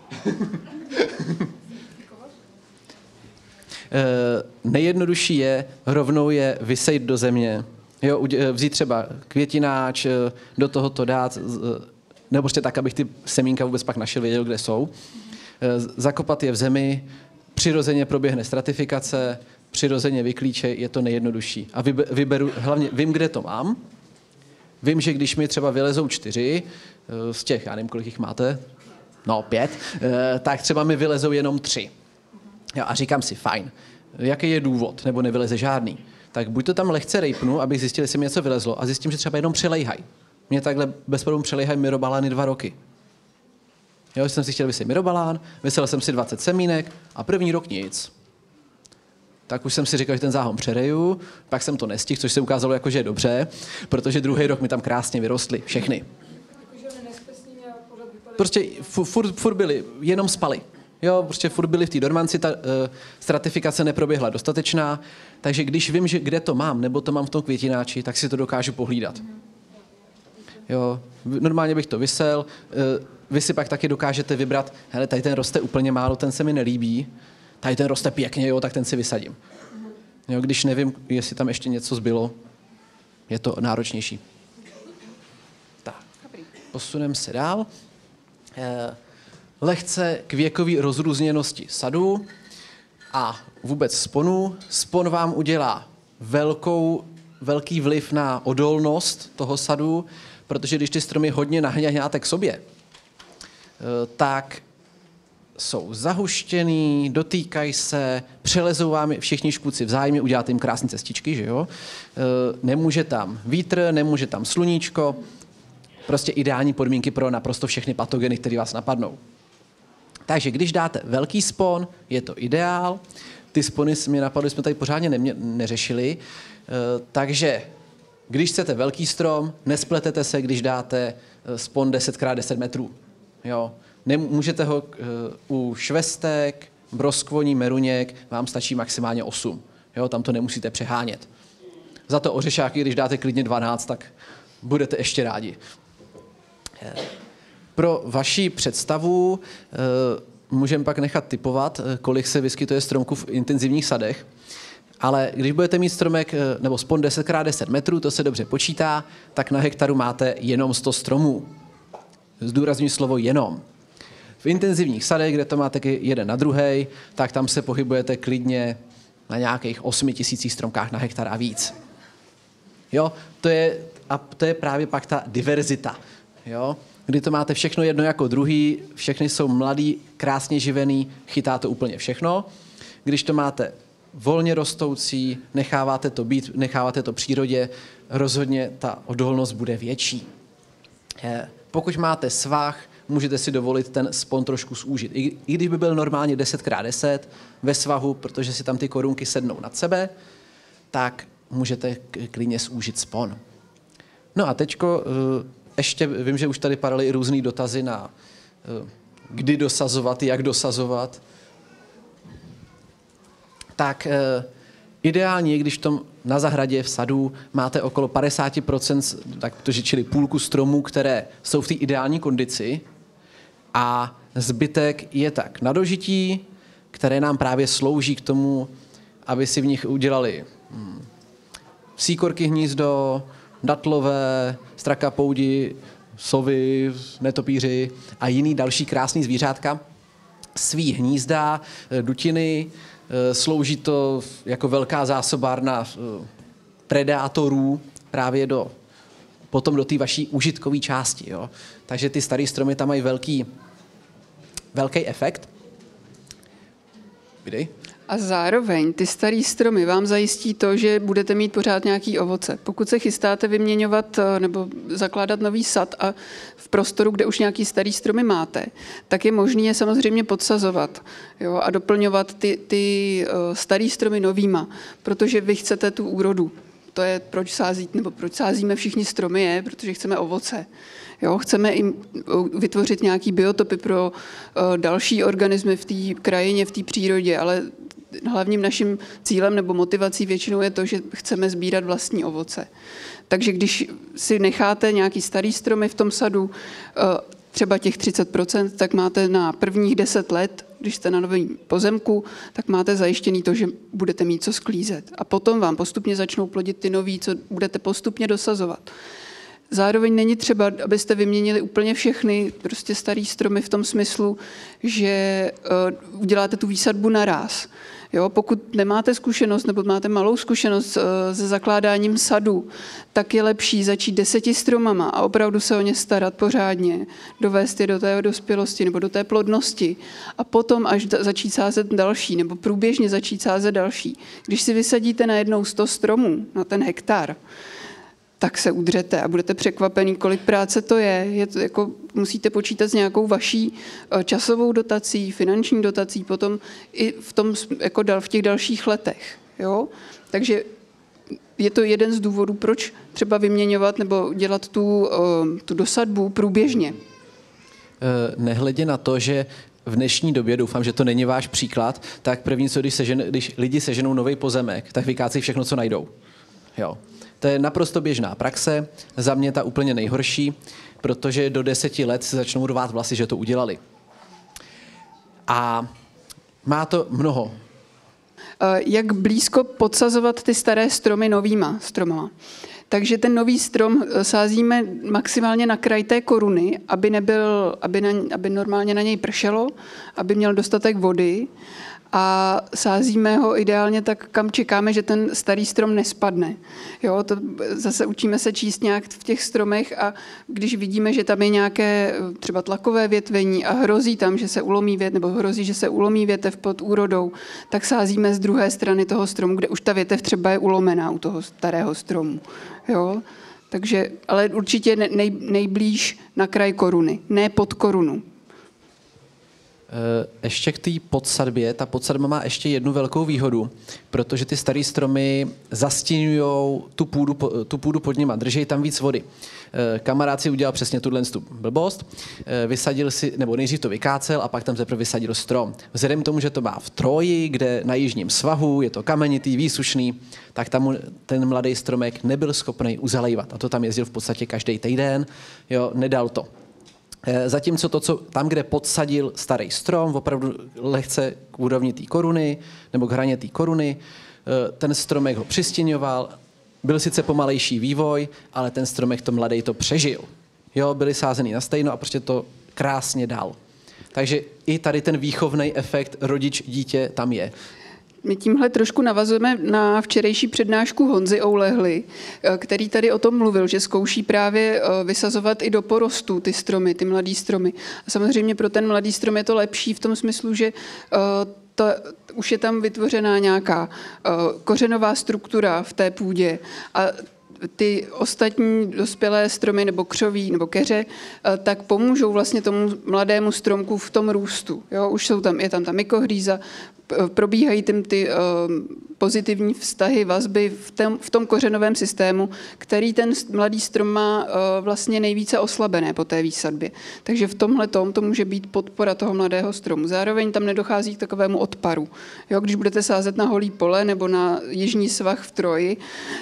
nejjednodušší je rovnou je vysejt do země Jo, vzít třeba květináč, do toho to dát, nebo prostě tak, abych ty semínka vůbec pak našel, věděl, kde jsou. Zakopat je v zemi, přirozeně proběhne stratifikace, přirozeně vyklíče, je to nejjednodušší. A vyberu, hlavně vím, kde to mám. Vím, že když mi třeba vylezou čtyři z těch, já nevím, kolik jich máte, no pět, tak třeba mi vylezou jenom tři. Jo, a říkám si, fajn, jaký je důvod, nebo nevyleze žádný. Tak buď to tam lehce rejpnu, abych zjistil, jestli mi něco vylezlo, a zjistím, že třeba jenom přelejhaj. Mě takhle bez problémů přelejhají myrobalány dva roky. Jo, jsem si chtěl vyset myrobalán, vyselil jsem si dvacet semínek a první rok nic. Tak už jsem si říkal, že ten záhon přereju, pak jsem to nestihl, což se ukázalo jako, že je dobře, protože druhý rok mi tam krásně vyrostly všechny. Prostě furt, furt byli, jenom spali. Jo, prostě furt byli v té dormanci, ta uh, stratifikace neproběhla dostatečná, takže když vím, že kde to mám, nebo to mám v tom květináči, tak si to dokážu pohlídat. Jo, normálně bych to vysel, uh, vy si pak taky dokážete vybrat, hele, tady ten roste úplně málo, ten se mi nelíbí, tady ten roste pěkně, jo, tak ten si vysadím. Jo, když nevím, jestli tam ještě něco zbylo, je to náročnější. Tak, posuneme se dál. Uh, Lehce k věkové rozrůzněnosti sadu a vůbec sponu. Spon vám udělá velkou, velký vliv na odolnost toho sadu, protože když ty stromy hodně nahňáte k sobě, tak jsou zahuštěný, dotýkají se, přelezou vám všichni škůdci vzájemně, uděláte jim krásné cestičky, že jo? Nemůže tam vítr, nemůže tam sluníčko, prostě ideální podmínky pro naprosto všechny patogeny, které vás napadnou. Takže když dáte velký spon, je to ideál. Ty spony mě napadly, jsme tady pořádně nemě, neřešili. E, takže když chcete velký strom, nespletete se, když dáte spon deset krát deset metrů. Jo. Nemůžete ho e, u švestek, broskvoní, meruněk, vám stačí maximálně osm. Jo, tam to nemusíte přehánět. Za to ořešáky, když dáte klidně dvanáct, tak budete ještě rádi. E, Pro vaši představu e, můžeme pak nechat tipovat, kolik se vyskytuje stromků v intenzivních sadech, ale když budete mít stromek nebo spon deset krát deset metrů, to se dobře počítá, tak na hektaru máte jenom sto stromů. Zdůrazňuji slovo jenom. V intenzivních sadech, kde to máte jeden na druhej, tak tam se pohybujete klidně na nějakých osmi tisících stromkách na hektar a víc. Jo, to je, a to je právě pak ta diverzita. Jo? Kdy to máte všechno jedno jako druhý, všechny jsou mladý, krásně živený, chytá to úplně všechno. Když to máte volně rostoucí, necháváte to být, necháváte to přírodě, rozhodně ta odolnost bude větší. Pokud máte svah, můžete si dovolit ten spon trošku zúžit. I, I když by byl normálně deset krát deset ve svahu, protože si tam ty korunky sednou nad sebe, tak můžete klidně zúžit spon. No a teďko ještě vím, že už tady padaly i různý dotazy na kdy dosazovat, jak dosazovat. Tak ideální je, když v tom na zahradě v sadu máte okolo padesát procent, tak to, čili půlku stromů, které jsou v té ideální kondici, a zbytek je tak na dožití, které nám právě slouží k tomu, aby si v nich udělali hmm, síkorky hnízdo, datlové, strakapoudi, sovy, netopíři a jiný další krásný zvířátka, svý hnízda, dutiny. Slouží to jako velká zásobárna predátorů právě do, potom do té vaší užitkové části. Jo. Takže ty staré stromy tam mají velký, velký efekt. Videj. A zároveň ty starý stromy vám zajistí to, že budete mít pořád nějaký ovoce. Pokud se chystáte vyměňovat nebo zakládat nový sad a v prostoru, kde už nějaký starý stromy máte, tak je možné je samozřejmě podsazovat, jo, a doplňovat ty, ty starý stromy novýma, protože vy chcete tu úrodu. To je, proč sází, nebo proč sázíme všichni stromy, je, protože chceme ovoce. Jo, chceme jim vytvořit nějaký biotopy pro uh, další organismy v té krajině, v té přírodě, ale hlavním naším cílem nebo motivací většinou je to, že chceme sbírat vlastní ovoce. Takže když si necháte nějaký starý stromy v tom sadu, uh, třeba těch třicet procent, tak máte na prvních deset let, když jste na novém pozemku, tak máte zajištěný to, že budete mít co sklízet. A potom vám postupně začnou plodit ty nový, co budete postupně dosazovat. Zároveň není třeba, abyste vyměnili úplně všechny prostě starý stromy v tom smyslu, že uh, uděláte tu výsadbu naráz. Jo, pokud nemáte zkušenost nebo máte malou zkušenost uh, se zakládáním sadu, tak je lepší začít deseti stromama a opravdu se o ně starat pořádně, dovést je do té dospělosti nebo do té plodnosti a potom až da- začít sázet další nebo průběžně začít sázet další. Když si vysadíte najednou sto stromů na ten hektar, tak se udřete a budete překvapený, kolik práce to je. je to jako, musíte počítat s nějakou vaší časovou dotací, finanční dotací, potom i v, tom, jako dal, v těch dalších letech. Jo? Takže je to jeden z důvodů, proč třeba vyměňovat nebo dělat tu, tu dosadbu průběžně. Nehledě na to, že v dnešní době, doufám, že to není váš příklad, tak první, co když, sežen, když lidi seženou nový pozemek, tak vykácejí všechno, co najdou. Jo. To je naprosto běžná praxe, za mě ta úplně nejhorší, protože do deseti let se začnou rvát vlasy, že to udělali. A má to mnoho. Jak blízko podsazovat ty staré stromy novýma stromama. Takže ten nový strom sázíme maximálně na kraj té koruny, aby, nebyl, aby, na, aby normálně na něj pršelo, aby měl dostatek vody a sázíme ho ideálně tak, kam čekáme, že ten starý strom nespadne. Jo, to zase učíme se číst nějak v těch stromech a když vidíme, že tam je nějaké třeba tlakové větvení a hrozí tam, že se ulomí větev, nebo hrozí, že se ulomí větev pod úrodou, tak sázíme z druhé strany toho stromu, kde už ta větev třeba je ulomená u toho starého stromu. Jo? Takže, ale určitě nej, nejblíž na kraj koruny, ne pod korunu. Ještě k té podsadbě. Ta podsadba má ještě jednu velkou výhodu, protože ty staré stromy zastíňují tu půdu, tu půdu pod nima, drží tam víc vody. Kamarád si udělal přesně tuhle blbost, vysadil si, nebo nejdřív to vykácel a pak tam teprve vysadil strom. Vzhledem k tomu, že to má v Troji, kde na jižním svahu, je to kamenitý, výsušný, tak tam ten mladý stromek nebyl schopný uzalejvat. A to tam jezdil v podstatě každý týden, jo, nedal to. Zatímco to, co tam, kde podsadil starý strom, opravdu lehce k úrovni té koruny nebo k hraně té koruny, ten stromek ho přistěňoval, byl sice pomalejší vývoj, ale ten stromek to mladý to přežil. Jo, byli sázený na stejno a prostě to krásně dal. Takže i tady ten výchovný efekt rodič-dítě tam je. My tímhle trošku navazujeme na včerejší přednášku Honzy Oulehly, který tady o tom mluvil, že zkouší právě vysazovat i do porostu ty stromy, ty mladý stromy. A samozřejmě pro ten mladý strom je to lepší v tom smyslu, že to, už je tam vytvořená nějaká kořenová struktura v té půdě a ty ostatní dospělé stromy nebo křoví nebo keře, tak pomůžou vlastně tomu mladému stromku v tom růstu. Jo? Už jsou tam, je tam ta mykohříza, probíhají tím ty uh, pozitivní vztahy, vazby v tom, v tom kořenovém systému, který ten mladý strom má uh, vlastně nejvíce oslabené po té výsadbě. Takže v tomhle tom to může být podpora toho mladého stromu. Zároveň tam nedochází k takovému odparu. Jo, když budete sázet na holý pole nebo na jižní svah v Troji,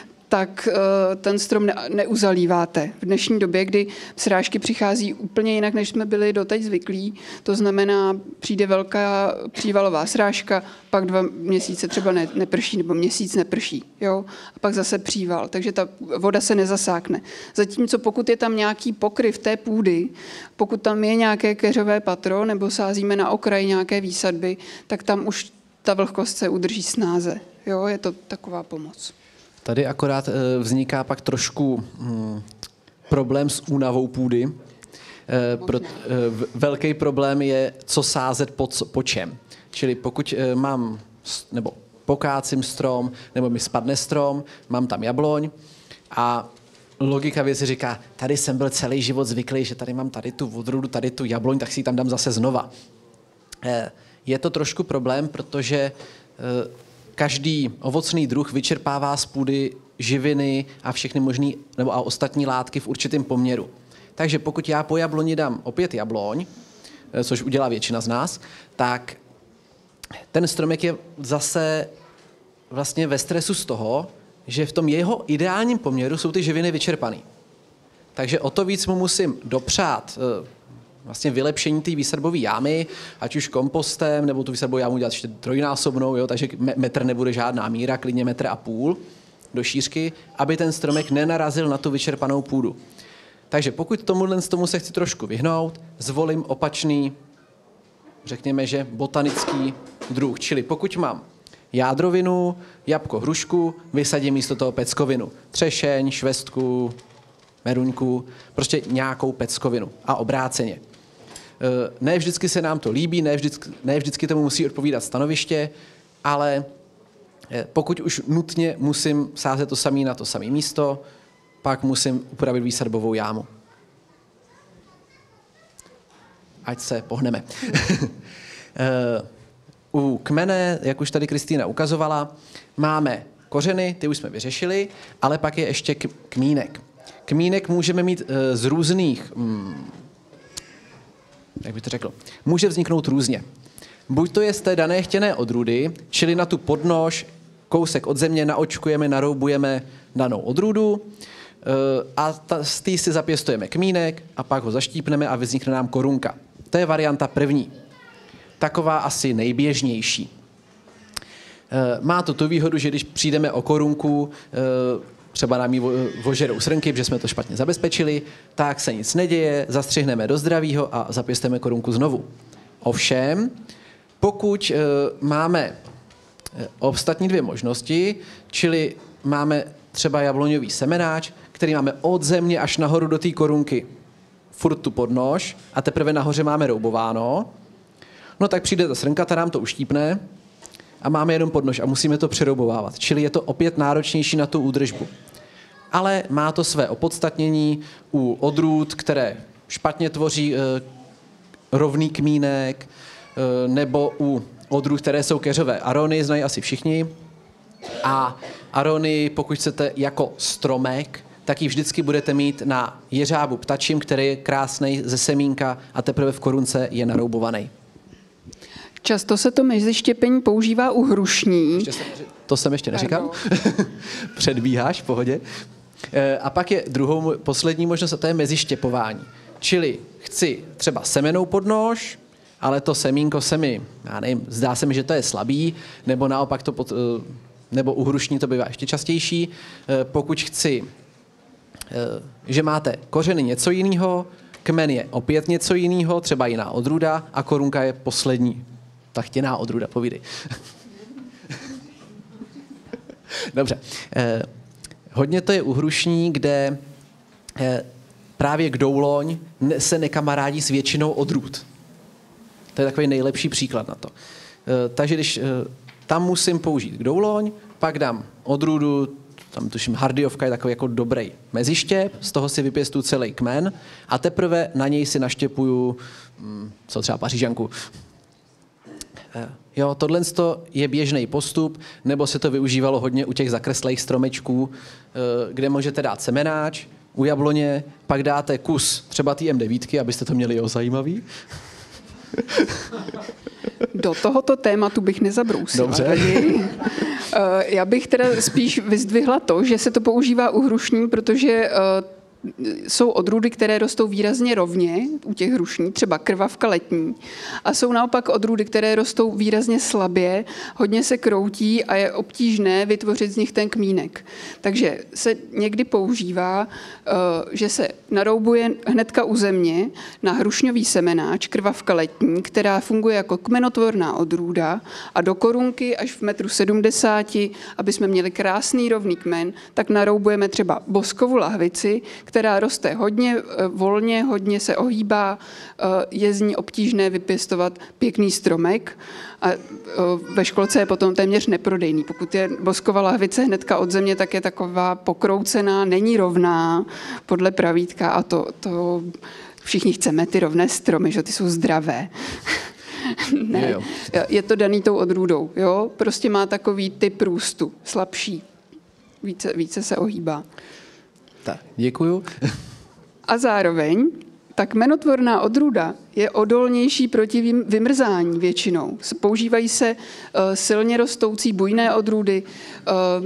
tak ten strom neuzalíváte. V dnešní době, kdy srážky přichází úplně jinak, než jsme byli doteď zvyklí, to znamená, přijde velká přívalová srážka, pak dva měsíce třeba ne, neprší, nebo měsíc neprší, jo? A pak zase příval, takže ta voda se nezasákne. Zatímco pokud je tam nějaký pokryv té půdy, pokud tam je nějaké keřové patro, nebo sázíme na okraj nějaké výsadby, tak tam už ta vlhkost se udrží snáze. Jo? Je to taková pomoc. Tady akorát vzniká pak trošku hm, problém s únavou půdy. Pro, velký problém je, co sázet po, po čem. Čili pokud mám, nebo pokácím strom, nebo mi spadne strom, mám tam jabloň a logika věci říká, tady jsem byl celý život zvyklý, že tady mám tady tu odrůdu, tady tu jabloň, tak si ji tam dám zase znova. Je to trošku problém, protože každý ovocný druh vyčerpává z půdy živiny a všechny možné nebo a ostatní látky v určitém poměru. Takže pokud já po jabloni dám opět jabloň, což udělá většina z nás, tak ten stromek je zase vlastně ve stresu z toho, že v tom jeho ideálním poměru jsou ty živiny vyčerpané. Takže o to víc mu musím dopřát vlastně vylepšení té výsadbové jámy, ať už kompostem, nebo tu výsadbovou jámu dělat ještě trojnásobnou, jo, takže metr nebude žádná míra, klidně metr a půl do šířky, aby ten stromek nenarazil na tu vyčerpanou půdu. Takže pokud tomuhle z tomu se chci trošku vyhnout, zvolím opačný, řekněme, že botanický druh. Čili pokud mám jádrovinu, jabko, hrušku, vysadím místo toho peckovinu. Třešeň, švestku, meruňku, prostě nějakou peckovinu a obráceně. Ne vždycky se nám to líbí, ne vždycky, ne vždycky tomu musí odpovídat stanoviště, ale pokud už nutně musím sázet to samé na to samé místo, pak musím upravit výsadbovou jámu. Ať se pohneme. U kmene, jak už tady Kristýna ukazovala, máme kořeny, ty už jsme vyřešili, ale pak je ještě kmínek. Kmínek můžeme mít z různých, jak bych to řekl, může vzniknout různě. Buď to je z té dané chtěné odrůdy, čili na tu podnož, kousek od země naočkujeme, naroubujeme danou odrůdu a ta, z té si zapěstujeme kmínek a pak ho zaštípneme a vznikne nám korunka. To je varianta první. Taková asi nejběžnější. Má to tu výhodu, že když přijdeme o korunku, třeba nám ji vožerou srnky, protože jsme to špatně zabezpečili, tak se nic neděje, zastřihneme do zdravýho a zapěstujeme korunku znovu. Ovšem, pokud máme ostatní dvě možnosti, čili máme třeba jabloňový semenáč, který máme od země až nahoru do té korunky, furt tu podnož a teprve nahoře máme roubováno, no tak přijde ta srnka, ta nám to uštípne a máme jenom podnož a musíme to přeroubovávat. Čili je to opět náročnější na tu údržbu. Ale má to své opodstatnění u odrůd, které špatně tvoří e, rovný kmínek, e, nebo u odrůd, které jsou keřové. Arony znají asi všichni. A arony, pokud chcete jako stromek, tak ji vždycky budete mít na jeřábu ptačím, který je krásnej ze semínka a teprve v korunce je naroubovaný. Často se to mezištěpení používá u hrušní. Jsem, to jsem ještě neříkal. Předbíháš, v pohodě. A pak je druhou, poslední možnost, a to je mezištěpování. Čili chci třeba semenou podnož, ale to semínko se mi, já nevím, zdá se mi, že to je slabý, nebo naopak to pod, nebo u hrušní to bývá ještě častější. Pokud chci, že máte kořeny něco jiného, kmen je opět něco jiného, třeba jiná odrůda a korunka je poslední. Ta chtěná odrůda, povídej. Dobře. Eh, hodně to je u hrušní, kde eh, právě kdouloň se nekamarádí s většinou odrůd. To je takový nejlepší příklad na to. Eh, takže když eh, tam musím použít kdouloň, pak dám odrůdu, tam tuším hardyovka je takový jako dobrý mezištěp, z toho si vypěstuju celý kmen a teprve na něj si naštěpuju, hm, co třeba pařížanku. Jo, tohle je běžný postup, nebo se to využívalo hodně u těch zakreslých stromečků, kde můžete dát semenáč, u jabloně, pak dáte kus třeba té em devět, abyste to měli jo zajímavý. Do tohoto tématu bych nezabrousila. Dobře. Já bych teda spíš vyzdvihla to, že se to používá u hrušní, protože jsou odrůdy, které rostou výrazně rovně u těch hrušní, třeba krvavka letní. A jsou naopak odrůdy, které rostou výrazně slabě, hodně se kroutí a je obtížné vytvořit z nich ten kmínek. Takže se někdy používá, že se naroubuje hnedka u země na hrušňový semenáč, krvavka letní, která funguje jako kmenotvorná odrůda a do korunky až v metru sedmdesáti, aby jsme měli krásný rovný kmen, tak naroubujeme třeba boskovou lahvici, která roste hodně volně, hodně se ohýbá, je z ní obtížné vypěstovat pěkný stromek a ve školce je potom téměř neprodejný. Pokud je bosková lahvice hnedka od země, tak je taková pokroucená, není rovná podle pravítka a to, to všichni chceme ty rovné stromy, že ty jsou zdravé. Ne, jo, jo. Je to daný tou odrůdou, jo? Prostě má takový typ růstu, slabší, více, více se ohýbá. Tak, děkuju. A zároveň ta kmenotvorná odrůda je odolnější proti vymrzání většinou. Používají se uh, silně rostoucí bujné odrůdy, uh,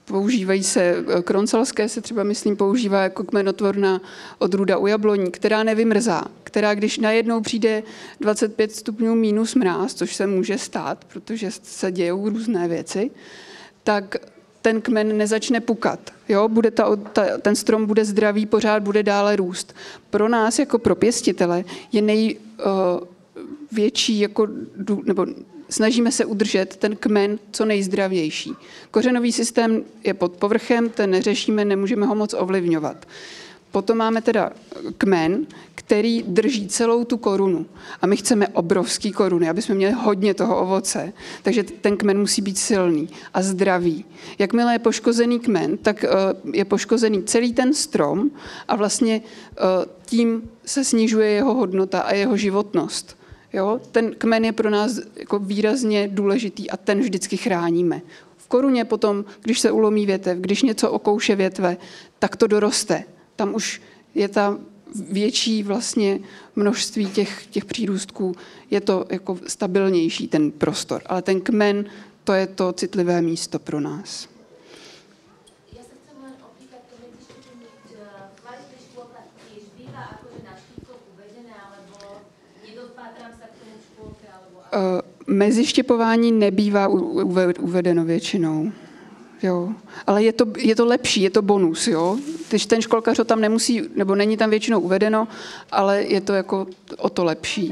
Používají se, kroncelské se třeba, myslím, používá jako kmenotvorná odrůda u jabloní, která nevymrzá, která když najednou přijde dvacet pět stupňů minus mráz, což se může stát, protože se dějou různé věci, tak ten kmen nezačne pukat. Jo? Bude ta, ta, ten strom bude zdravý, pořád bude dále růst. Pro nás jako pro pěstitele je největší, uh, jako, nebo snažíme se udržet ten kmen co nejzdravější. Kořenový systém je pod povrchem, ten neřešíme, nemůžeme ho moc ovlivňovat. Potom máme teda kmen, který drží celou tu korunu. A my chceme obrovský koruny, aby jsme měli hodně toho ovoce. Takže ten kmen musí být silný a zdravý. Jakmile je poškozený kmen, tak je poškozený celý ten strom a vlastně tím se snižuje jeho hodnota a jeho životnost. Jo? Ten kmen je pro nás jako výrazně důležitý a ten vždycky chráníme. V koruně potom, když se ulomí větev, když něco okouše větve, tak to doroste. Tam už je ta větší vlastně množství těch, těch přírůstků, je to jako stabilnější ten prostor. Ale ten kmen, to je to citlivé místo pro nás. Ja sa chcem len opýtať, to medzi kvalitných škôlkach tiež býva akože na štítkoch uvedené, alebo nedopátrám sa k tomu škôlke, alebo... Uh, mezištěpování nebývá uvedeno většinou. Jo. Ale je to, je to lepší, je to bonus. Jo. Když ten školkař ho tam nemusí, nebo není tam většinou uvedeno, ale je to jako o to lepší.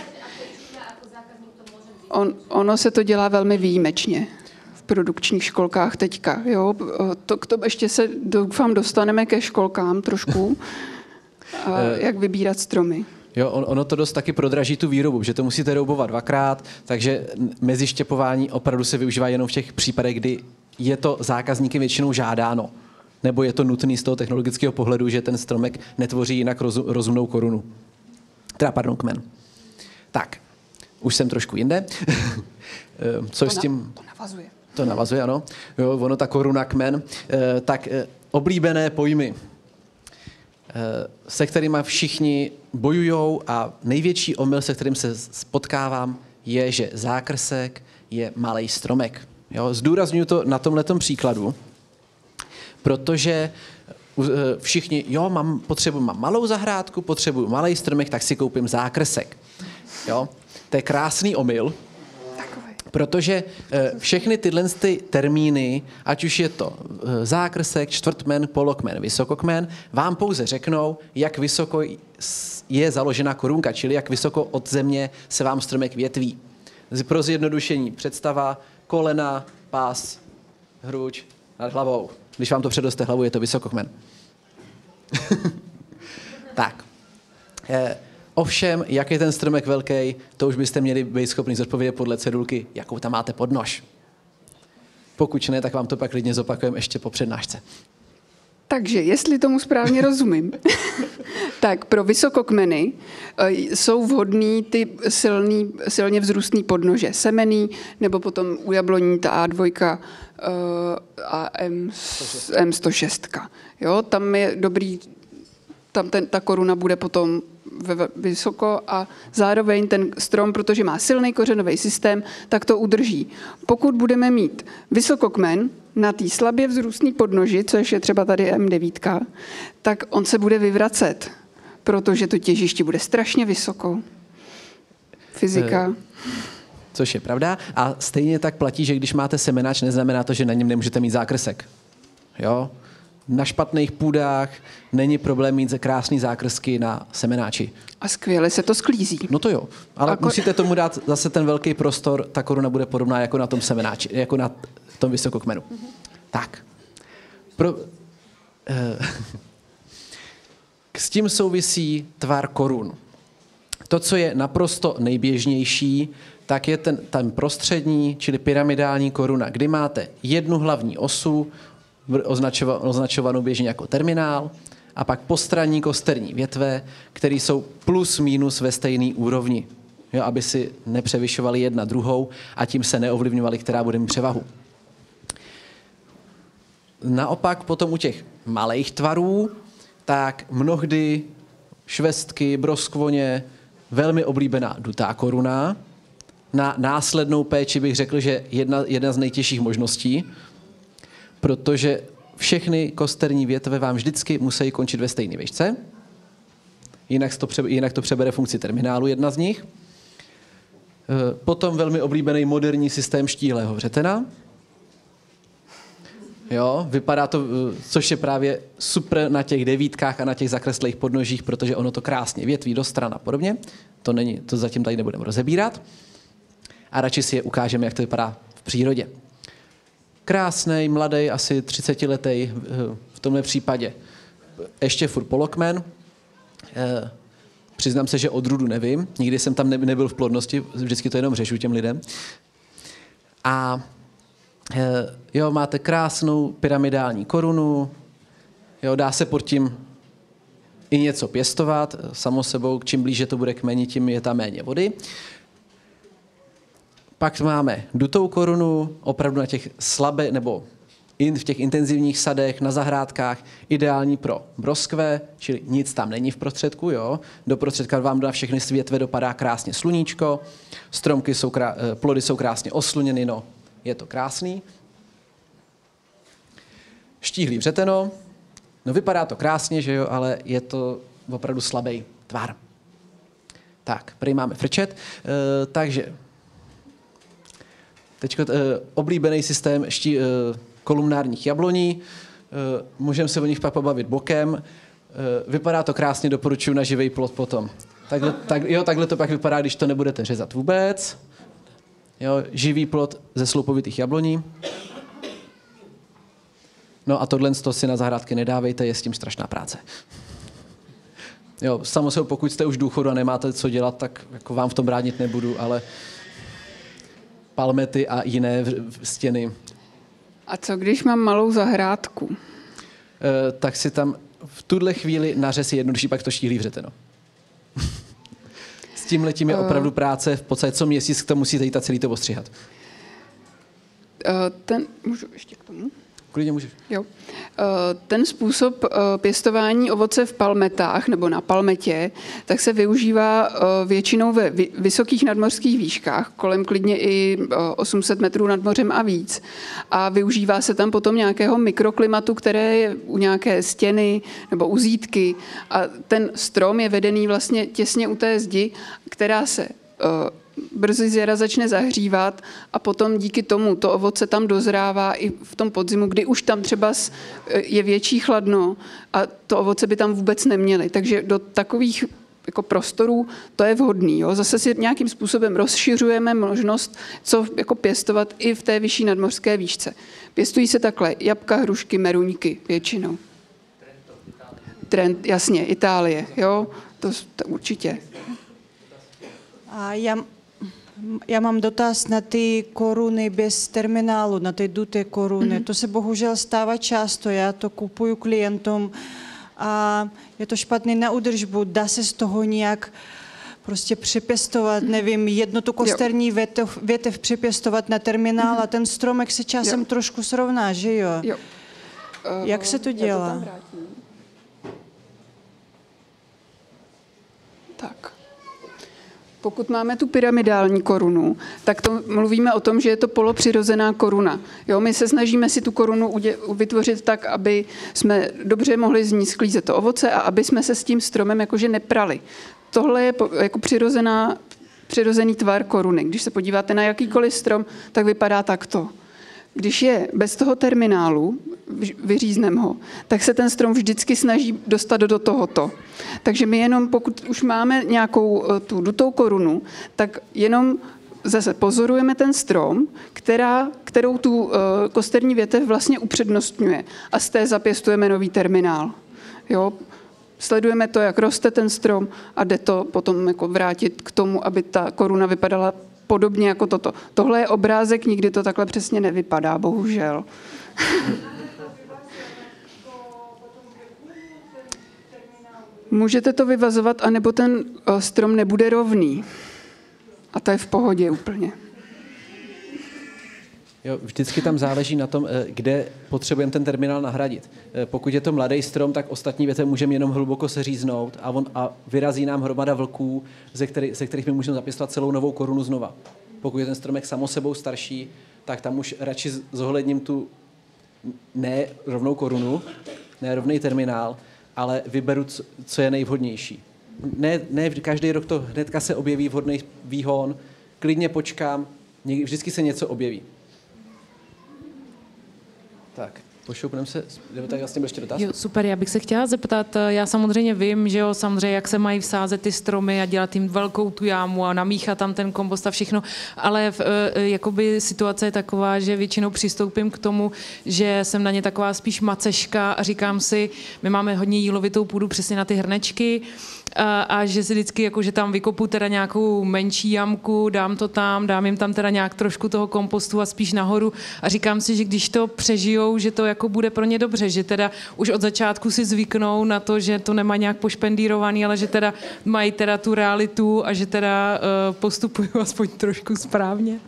On, ono se to dělá velmi výjimečně v produkčních školkách teďka. Jo. To, k tomu ještě se, doufám, dostaneme ke školkám trošku, a jak vybírat stromy. Jo, on, ono to dost taky prodraží tu výrobu, že to musíte roubovat dvakrát, takže mezištěpování opravdu se využívá jenom v těch případech, kdy je to zákazníky většinou žádáno. Nebo je to nutný z toho technologického pohledu, že ten stromek netvoří jinak rozumnou korunu. Teda, pardon, kmen. Tak, už jsem trošku jinde. Což s tím... To navazuje. To navazuje, ano. Jo, ono ta koruna, kmen. Tak oblíbené pojmy, se kterými všichni bojujou a největší omyl, se kterým se spotkávám, je, že zákrsek je malej stromek. Jo, zdůrazňuji to na tomhletom příkladu, protože všichni, jo, mám, potřebuji, mám malou zahrádku, potřebuji malej stromek, tak si koupím zákrsek. Jo, to je krásný omyl, protože všechny tyhle ty termíny, ať už je to zákrsek, čtvrtmen, polokmen, vysokokmen, vám pouze řeknou, jak vysoko je založena korunka, čili jak vysoko od země se vám stromek větví. Pro zjednodušení představa, kolena, pás, hruď nad hlavou. Když vám to předoste hlavu, je to vysokokmen. Tak. Eh, ovšem, jak je ten stromek velký, to už byste měli být schopni zodpovědět podle cedulky, jakou tam máte podnož. Pokud ne, tak vám to pak klidně zopakujeme ještě po přednášce. Takže, jestli tomu správně rozumím, tak pro vysokokmeny jsou vhodný ty silný, silně vzrůstný podnože. Semený, nebo potom u jabloní ta á dva a em sto šest. Jo, tam je dobrý, tam ten, ta koruna bude potom vysoko a zároveň ten strom, protože má silný kořenový systém, tak to udrží. Pokud budeme mít vysokokmen na té slabě vzrůstný podnoži, což je třeba tady em devět, tak on se bude vyvracet, protože to těžiště bude strašně vysoko. Fyzika. Což je pravda. A stejně tak platí, že když máte semenáč, neznamená to, že na něm nemůžete mít zákrsek. Jo? Na špatných půdách není problém mít krásný zákrsky na semenáči. A skvěle se to sklízí. No to jo, ale Ako... musíte tomu dát zase ten velký prostor, ta koruna bude podobná jako na tom semenáči, jako na tom vysokokmenu. Mm-hmm. Tak. Pro, eh, s tím souvisí tvar korun. To, co je naprosto nejběžnější, tak je ten, ten prostřední, čili pyramidální koruna, kdy máte jednu hlavní osu, označova, označovanou běžně jako terminál, a pak postranní kosterní větve, které jsou plus minus ve stejné úrovni, jo, aby si nepřevyšovali jedna druhou a tím se neovlivňovali, která bude mít převahu. Naopak potom u těch malých tvarů, tak mnohdy švestky, broskvoně, velmi oblíbená dutá koruna. Na následnou péči bych řekl, že jedna, jedna z nejtěžších možností, protože všechny kosterní větve vám vždycky musí končit ve stejné výšce, jinak to, pře- jinak to přebere funkci terminálu, jedna z nich. Potom velmi oblíbený moderní systém štíhlého vřetena. Jo, vypadá to, což je právě super na těch devítkách a na těch zakreslých podnožích, protože ono to krásně větví do stran a podobně. To není, to zatím tady nebudeme rozebírat. A radši si je ukážeme, jak to vypadá v přírodě. Krásnej, mladý, asi třicetiletý v tomhle případě. Ještě furt polokmen. Přiznám se, že odrůdu nevím. Nikdy jsem tam nebyl v plodnosti, vždycky to jenom řešu těm lidem. A jo, máte krásnou pyramidální korunu, jo, dá se pod tím i něco pěstovat, samo sebou, čím blíže to bude kmeni, tím je tam méně vody. Pak máme dutou korunu, opravdu na těch slabé, nebo v těch intenzivních sadech, na zahrádkách, ideální pro broskve, čili nic tam není v prostředku, jo. Do prostředka vám na všechny větve dopadá krásně sluníčko, stromky jsou, krá, plody jsou krásně osluněny, no, je to krásný. Štíhlý vřeteno, no vypadá to krásně, že jo, ale je to opravdu slabý tvar. Tak, prý máme frčet, e, takže teď e, oblíbený systém ští, e, kolumnárních jabloní, e, můžeme se o nich pak pobavit bokem, e, vypadá to krásně, doporučuji na živý plod potom. Takhle, tak, jo, takhle to pak vypadá, když to nebudete řezat vůbec. Jo, živý plod ze sloupovitých jabloní. No a tohle si na zahrádky nedávejte, je s tím strašná práce. Jo, samozřejmě pokud jste už v důchodu a nemáte co dělat, tak jako vám v tom bránit nebudu, ale palmety a jiné stěny. A co když mám malou zahrádku? E, tak si tam v tuhle chvíli nařez je jednodušší, pak to štíhlý vřeteno. S tímhletím je opravdu práce, v podstatě co měsíc to musíte jít a celý to ostříhat. Ten, můžu ještě k tomu? Klidně můžeš. Jo. Ten způsob pěstování ovoce v palmetách nebo na palmetě, tak se využívá většinou ve vysokých nadmořských výškách, kolem klidně i osm set metrů nad mořem a víc. A využívá se tam potom nějakého mikroklimatu, které je u nějaké stěny nebo u zítky. A ten strom je vedený vlastně těsně u té zdi, která se brzy z jara začne zahřívat a potom díky tomu to ovoce tam dozrává i v tom podzimu, kdy už tam třeba je větší chladno a to ovoce by tam vůbec neměli. Takže do takových jako prostorů to je vhodný. Jo? Zase si nějakým způsobem rozšiřujeme možnost, co jako pěstovat i v té vyšší nadmořské výšce. Pěstují se takhle jabka, hrušky, meruňky většinou. Trend, jasně, Itálie, jo, to, to určitě. A já, já mám dotaz na ty koruny bez terminálu, na ty duté koruny. Mm-hmm. To se bohužel stává často, já to kupuju klientům a je to špatný na údržbu. Dá se z toho nějak prostě připěstovat, nevím, jednu tu kosterní větev, větev připěstovat na terminál a ten stromek se časem jo. trošku srovná, že jo? jo. Uh, Jak se to dělá? To tak. Pokud máme tu pyramidální korunu, tak to mluvíme o tom, že je to polopřirozená koruna. Jo, my se snažíme si tu korunu udě- vytvořit tak, aby jsme dobře mohli z ní sklízet to ovoce a aby jsme se s tím stromem jakože neprali. Tohle je jako přirozená, přirozený tvar koruny. Když se podíváte na jakýkoliv strom, tak vypadá takto. Když je bez toho terminálu, vyřízneme ho, tak se ten strom vždycky snaží dostat do tohoto. Takže my jenom, pokud už máme nějakou tu dutou korunu, tak jenom zase pozorujeme ten strom, která, kterou tu uh, kosterní větev vlastně upřednostňuje a z té zapěstujeme nový terminál. Jo? Sledujeme to, jak roste ten strom a jde to potom jako vrátit k tomu, aby ta koruna vypadala podobně jako toto. Tohle je obrázek, nikdy to takhle přesně nevypadá, bohužel. Můžete to vyvazovat, anebo ten strom nebude rovný. A to je v pohodě úplně. Jo, vždycky tam záleží na tom, kde potřebujeme ten terminál nahradit. Pokud je to mladý strom, tak ostatní větve můžeme jenom hluboko seříznout a, on, a vyrazí nám hromada vlků, ze, který, ze kterých my můžeme zapěstovat celou novou korunu znova. Pokud je ten stromek samo sebou starší, tak tam už radši zohledním tu ne rovnou korunu, ne rovný terminál, ale vyberu, co je nejvhodnější. Ne, ne každý rok to hnedka se objeví vhodný výhon, klidně počkám, vždycky se něco objeví. Tak. Pošoupneme se, nebo tak vlastně byl ještě dotaz? Jo, super, já bych se chtěla zeptat, já samozřejmě vím, že jo, samozřejmě, jak se mají vsázet ty stromy a dělat jim velkou tu jámu a namíchat tam ten kompost a všechno, ale v, jakoby situace je taková, že většinou přistoupím k tomu, že jsem na ně taková spíš maceška a říkám si, my máme hodně jílovitou půdu přesně na ty hrnečky, A, a že si vždycky, jako, že tam vykopu teda nějakou menší jamku, dám to tam, dám jim tam teda nějak trošku toho kompostu a spíš nahoru a říkám si, že když to přežijou, že to jako bude pro ně dobře, že teda už od začátku si zvyknou na to, že to nemá nějak pošpendírovaný, ale že teda mají teda tu realitu a že teda uh, postupují aspoň trošku správně.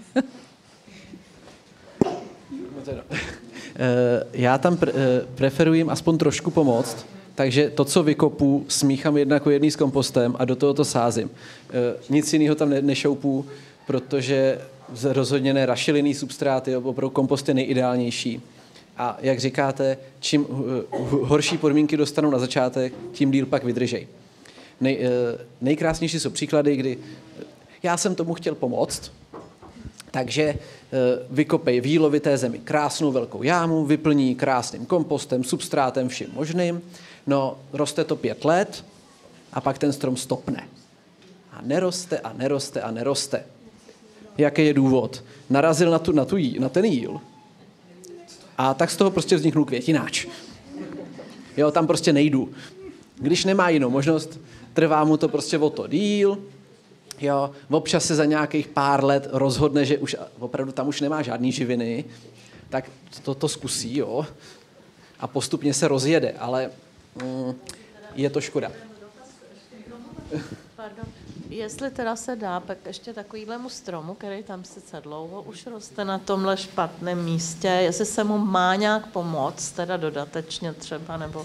Já tam pre- preferuji jim aspoň trošku pomoct, takže to, co vykopu, smíchám jedna jako jedný s kompostem a do toho to sázím. Nic jiného tam ne- nešoupu, protože rozhodně ne rašilinný substráty, opravdu kompost je nejideálnější. A jak říkáte, čím horší podmínky dostanou na začátek, tím díl pak vydržej. Nej, nejkrásnější jsou příklady, kdy já jsem tomu chtěl pomoct, takže vykopej v jílovité zemi krásnou velkou jámu, vyplní krásným kompostem, substrátem, vším možným. No, roste to pět let a pak ten strom stopne. A neroste a neroste a neroste. Jaký je důvod? Narazil na, tu, na, tu jí, na ten jíl a tak z toho prostě vzniknul květináč. Jo, tam prostě nejdu. Když nemá jinou možnost, trvá mu to prostě o to díl, jo, občas se za nějakých pár let rozhodne, že už opravdu tam už nemá žádný živiny, tak to, to zkusí, jo, a postupně se rozjede, ale mm, je to škoda. Pardon. Jestli teda se dá, pak ještě takovýhlemu stromu, který tam sice dlouho už roste na tomhle špatném místě, jestli se mu má nějak pomoct, teda dodatečně třeba, nebo...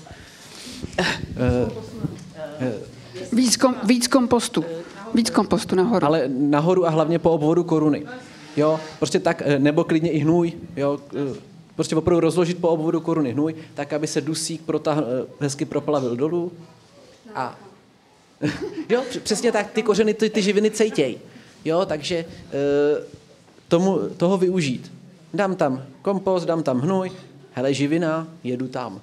Víc, kom, víc kompostu. Víc kompostu nahoru. Ale nahoru a hlavně po obvodu koruny. Jo, prostě tak, nebo klidně i hnůj, jo, prostě opravdu rozložit po obvodu koruny hnůj, tak, aby se dusík protah, hezky proplavil dolů. A jo, přesně tak, ty kořeny, ty, ty živiny cejtěj. Jo, takže tomu, toho využít. Dám tam kompost, dám tam hnůj, hele, živina, jedu tam.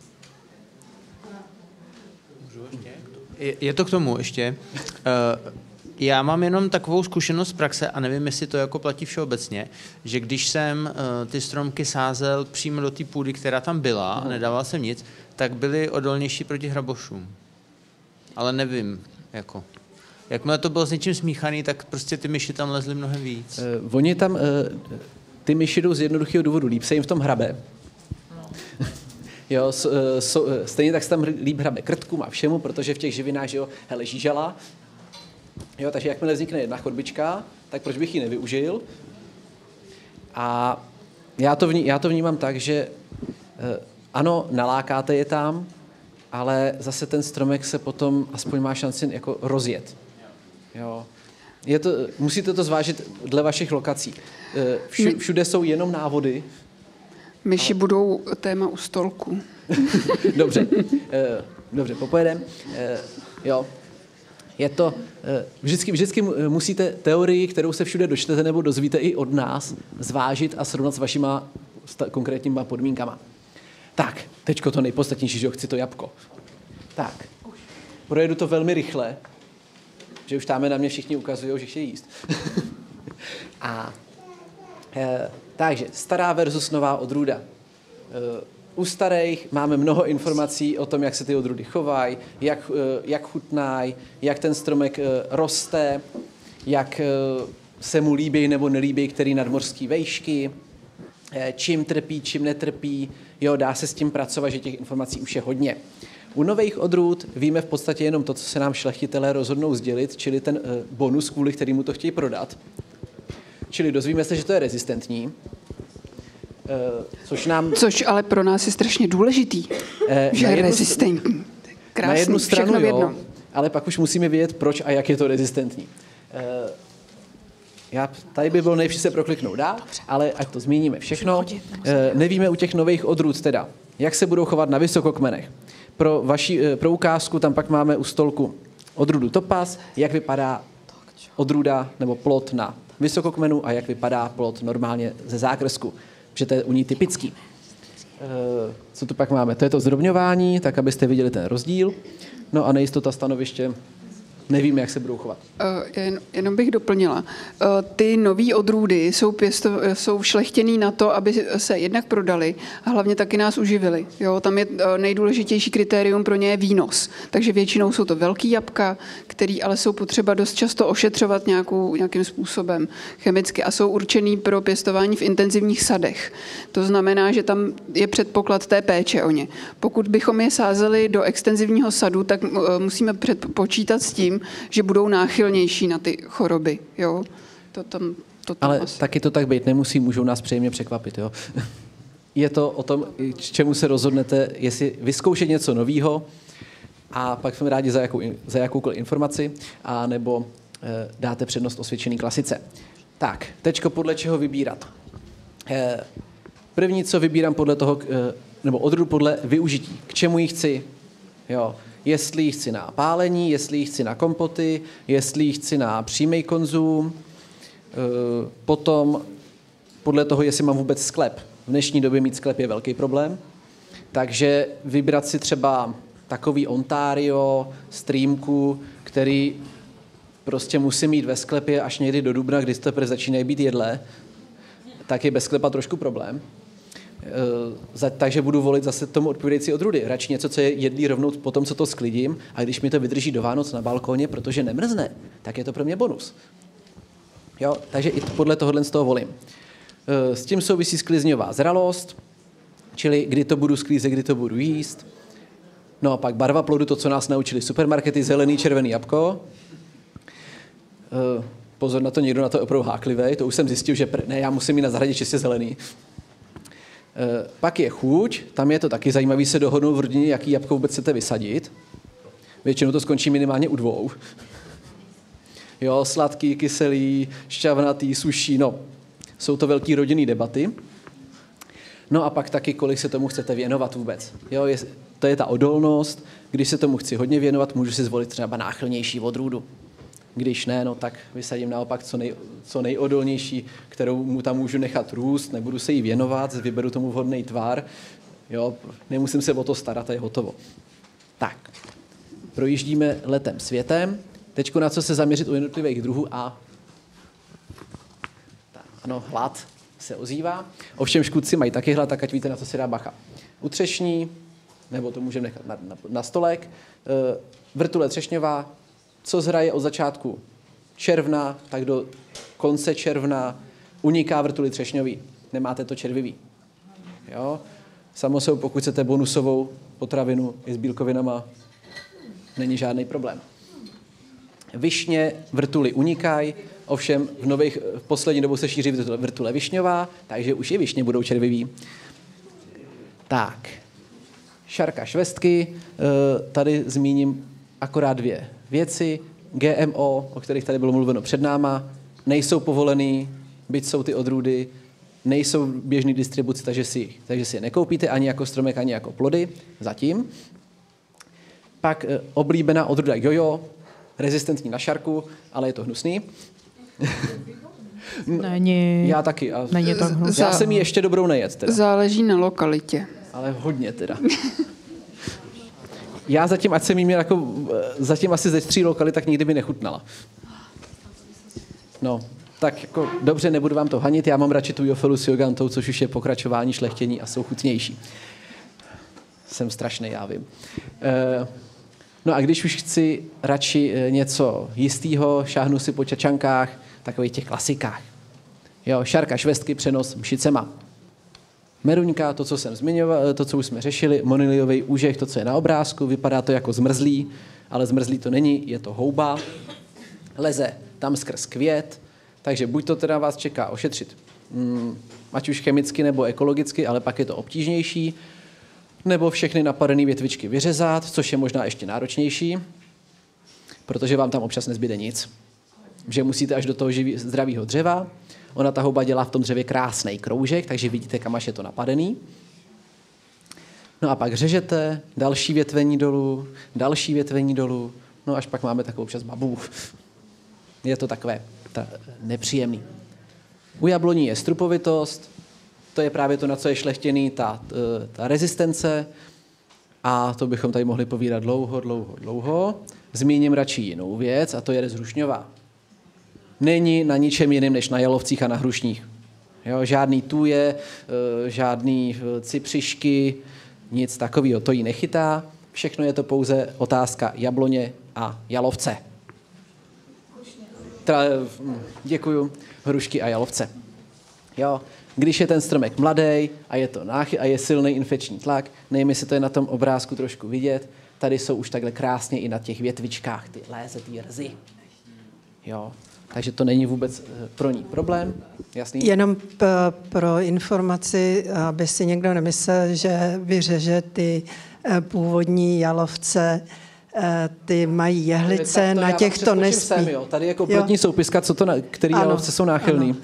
Je to k tomu ještě. Já mám jenom takovou zkušenost z praxe a nevím, jestli to jako platí všeobecně, že když jsem ty stromky sázel přímo do té půdy, která tam byla a nedával jsem nic, tak byly odolnější proti hrabošům. Ale nevím, jako. Jakmile to bylo s něčím smíchaný, tak prostě ty myši tam lezly mnohem víc. Uh, oni tam, uh, ty myši jdou z jednoduchého důvodu, líp se jim v tom hrabe. No. Jo, so, so, stejně tak se tam líp hrabe krtkům a všemu, protože v těch živinách, že jo, hele, žížala. Jo, takže jakmile vznikne jedna chodbička, tak proč bych ji nevyužil? A já to, vní, já to vnímám tak, že uh, ano, nalákáte je tam, ale zase ten stromek se potom aspoň má šanci jako rozjet. Jo. Je to, musíte to zvážit dle vašich lokací. Všu, všude jsou jenom návody. Myši ale... budou téma u stolku. Dobře, dobře, popojedem. Jo. Je to, vždycky, vždycky musíte teorii, kterou se všude dočtete nebo dozvíte i od nás, zvážit a srovnat s vašima konkrétníma podmínkama. Tak, teďko to nejpodstatnější, že chci to jabko. Tak, projedu to velmi rychle, že už tam na mě všichni ukazují, že chtějí jíst. A e, takže, stará versus nová odrůda. E, u starých máme mnoho informací o tom, jak se ty odrůdy chovají, jak, e, jak chutnají, jak ten stromek e, roste, jak e, se mu líbí nebo nelíbí který nadmořský vejšky, e, čím trpí, čím netrpí. Jo, dá se s tím pracovat, že těch informací už je hodně. U nových odrůd víme v podstatě jenom to, co se nám šlechtitelé rozhodnou sdělit, čili ten e, bonus, kvůli kterému to chtějí prodat. Čili dozvíme se, že to je rezistentní, e, což nám... Což ale pro nás je strašně důležitý, e, že je rezistentní. Krásný, na jednu stranu jo, ale pak už musíme vědět, proč a jak je to rezistentní. E, Já, tady by bylo nejlepší se prokliknout dál, ale ať to zmíníme všechno. E, nevíme u těch nových odrůd teda, jak se budou chovat na vysokokmenech. Pro, vaši, pro ukázku tam pak máme u stolku odrůdu topaz, jak vypadá odrůda nebo plod na vysokokmenu a jak vypadá plod normálně ze zákrsku, protože to je u ní typický. E, co tu pak máme? To je to zdrobňování, tak abyste viděli ten rozdíl. No a nejistota stanoviště. Nevíme, jak se budou chovat. Uh, jen, jenom bych doplnila. Uh, ty nový odrůdy jsou, pěsto, jsou šlechtěný na to, aby se jednak prodali a hlavně taky nás uživili. Jo, tam je uh, nejdůležitější kritérium pro ně je výnos. Takže většinou jsou to velký jabka, který ale jsou potřeba dost často ošetřovat nějakou, nějakým způsobem chemicky a jsou určený pro pěstování v intenzivních sadech. To znamená, že tam je předpoklad té péče o ně. Pokud bychom je sázeli do extenzivního sadu, tak uh, musíme předpočítat s tím, že budou náchylnější na ty choroby. Jo? To tam, to tam Ale asi. taky to tak být nemusí, můžou nás příjemně překvapit. Jo? Je to o tom, čemu se rozhodnete, jestli vyzkoušet něco nového a pak jsme rádi za, jakou, za jakoukoliv informaci, a nebo e, dáte přednost osvědčený klasice. Tak, teďko podle čeho vybírat. E, první, co vybírám podle toho, e, nebo odrůdu podle využití. K čemu ji chci? Jo. Jestli ji chci na pálení, jestli ji chci na kompoty, jestli ji chci na přímý konzum, potom podle toho, jestli mám vůbec sklep. V dnešní době mít sklep je velký problém, takže vybrat si třeba takový Ontario, streamku, který prostě musí mít ve sklepě až někdy do dubna, kdy teprve začínají být jedlé, tak je bez sklepa trošku problém. Takže budu volit zase tomu odpovídající odrůdy. Radši něco, co je jedlý rovnou po tom, co to sklidím, a když mi to vydrží do Vánoc na balkóně, protože nemrzne, tak je to pro mě bonus. Jo, takže i podle tohohle z toho volím. S tím souvisí sklizňová zralost, čili kdy to budu sklízet, kdy to budu jíst. No a pak barva plodu, to, co nás naučili supermarkety, zelený, červený jabko. Pozor na to, někdo na to je opravdu háklivý, to už jsem zjistil, že ne, já musím mít na zahradě čistě zelený. Pak je chuť, tam je to taky zajímavý se dohodnout v rodině, jaký jabko vůbec chcete vysadit. Většinou to skončí minimálně u dvou. Jo, sladký, kyselý, šťavnatý, suší, no. Jsou to velký rodinný debaty. No a pak taky, kolik se tomu chcete věnovat vůbec. Jo, je, to je ta odolnost. Když se tomu chci hodně věnovat, můžu si zvolit třeba náchylnější odrůdu. Když ne, no tak vysadím naopak co, nej, co nejodolnější, kterou mu tam můžu nechat růst, nebudu se jí věnovat, vyberu tomu vhodný tvar, jo, nemusím se o to starat a je hotovo. Tak, projíždíme letem světem, teďko na co se zaměřit u jednotlivých druhů a tak, ano, hlad se ozývá. Ovšem škůdci mají taky hlad, tak ať víte, na co si dá bacha. U třešní, nebo to můžeme nechat na, na, na stolek, vrtule třešňová, co zhraje od začátku června, tak do konce června uniká vrtuli třešňový. Nemáte to červivý. Jo? Samozřejmě, pokud chcete bonusovou potravinu i s bílkovinama, není žádný problém. Višně vrtuly unikají, ovšem v, nových, v poslední dobou se šíří vrtule višňová, takže už i višně budou červivý. Tak, šarka švestky, tady zmíním akorát dvě věci. G M O, o kterých tady bylo mluveno před náma, nejsou povolený, byť jsou ty odrůdy, nejsou běžný distribuci, takže si, takže si je nekoupíte ani jako stromek, ani jako plody, zatím. Pak e, oblíbená odrůda jojo, rezistentní na šarku, ale je to hnusný. Není. Já taky. A Není tak hnusný. Já jsem ji ještě dobrou nejet teda. Záleží na lokalitě. Ale hodně teda. Já zatím, ať jsem jí měl jako, zatím asi ze tří lokalit, tak nikdy by nechutnala. No, tak jako dobře, nebudu vám to hanit, já mám radši tu Jophilus gigantou, což už je pokračování šlechtění a jsou chutnější. Jsem strašný, já vím. E, no a když už chci radši něco jistýho, šáhnu si po čačankách, takových těch klasikách. Jo, šarka, švestky, přenos mšicema. Meruňka, to, co jsem zmiňoval, to, co už jsme řešili, moniliový úžeh, to, co je na obrázku, vypadá to jako zmrzlý, ale zmrzlý to není, je to houba. Leze tam skrz květ, takže buď to teda vás čeká ošetřit, mm, ať už chemicky nebo ekologicky, ale pak je to obtížnější, nebo všechny napadené větvičky vyřezat, což je možná ještě náročnější, protože vám tam občas nezbyde nic. že musíte až do toho živý, zdravého dřeva. Ona ta houba dělá v tom dřevě krásný kroužek, takže vidíte, kam až je to napadený. No a pak řežete, další větvení dolů, další větvení dolů, no až pak máme takovou občas babu. Je to takové ta, nepříjemný. U jabloní je strupovitost, to je právě to, na co je šlechtěný, ta, ta rezistence, a to bychom tady mohli povídat dlouho, dlouho, dlouho. Zmíním radši jinou věc, a to je rez hrušňová. Není na ničem jiném, než na jalovcích a na hrušních. Jo, žádný tuje, žádný cipřišky, nic takového, to jí nechytá. Všechno je to pouze otázka jabloně a jalovce. Teda, děkuju, hrušky a jalovce. Jo, když je ten stromek mladý a je to náchy a je silný infekční tlak, nevím, jestli to je na tom obrázku trošku vidět, tady jsou už takhle krásně i na těch větvičkách ty lézetý rzy. Jo, takže to není vůbec pro ní problém, jasný? Jenom p- pro informaci, aby si někdo nemyslel, že vyřeže ty původní jalovce, ty mají jehlice, to na těch to nesmí. Sem, jo. Tady jako plotní soupiska, co to na, který ano, jalovce jsou náchylný.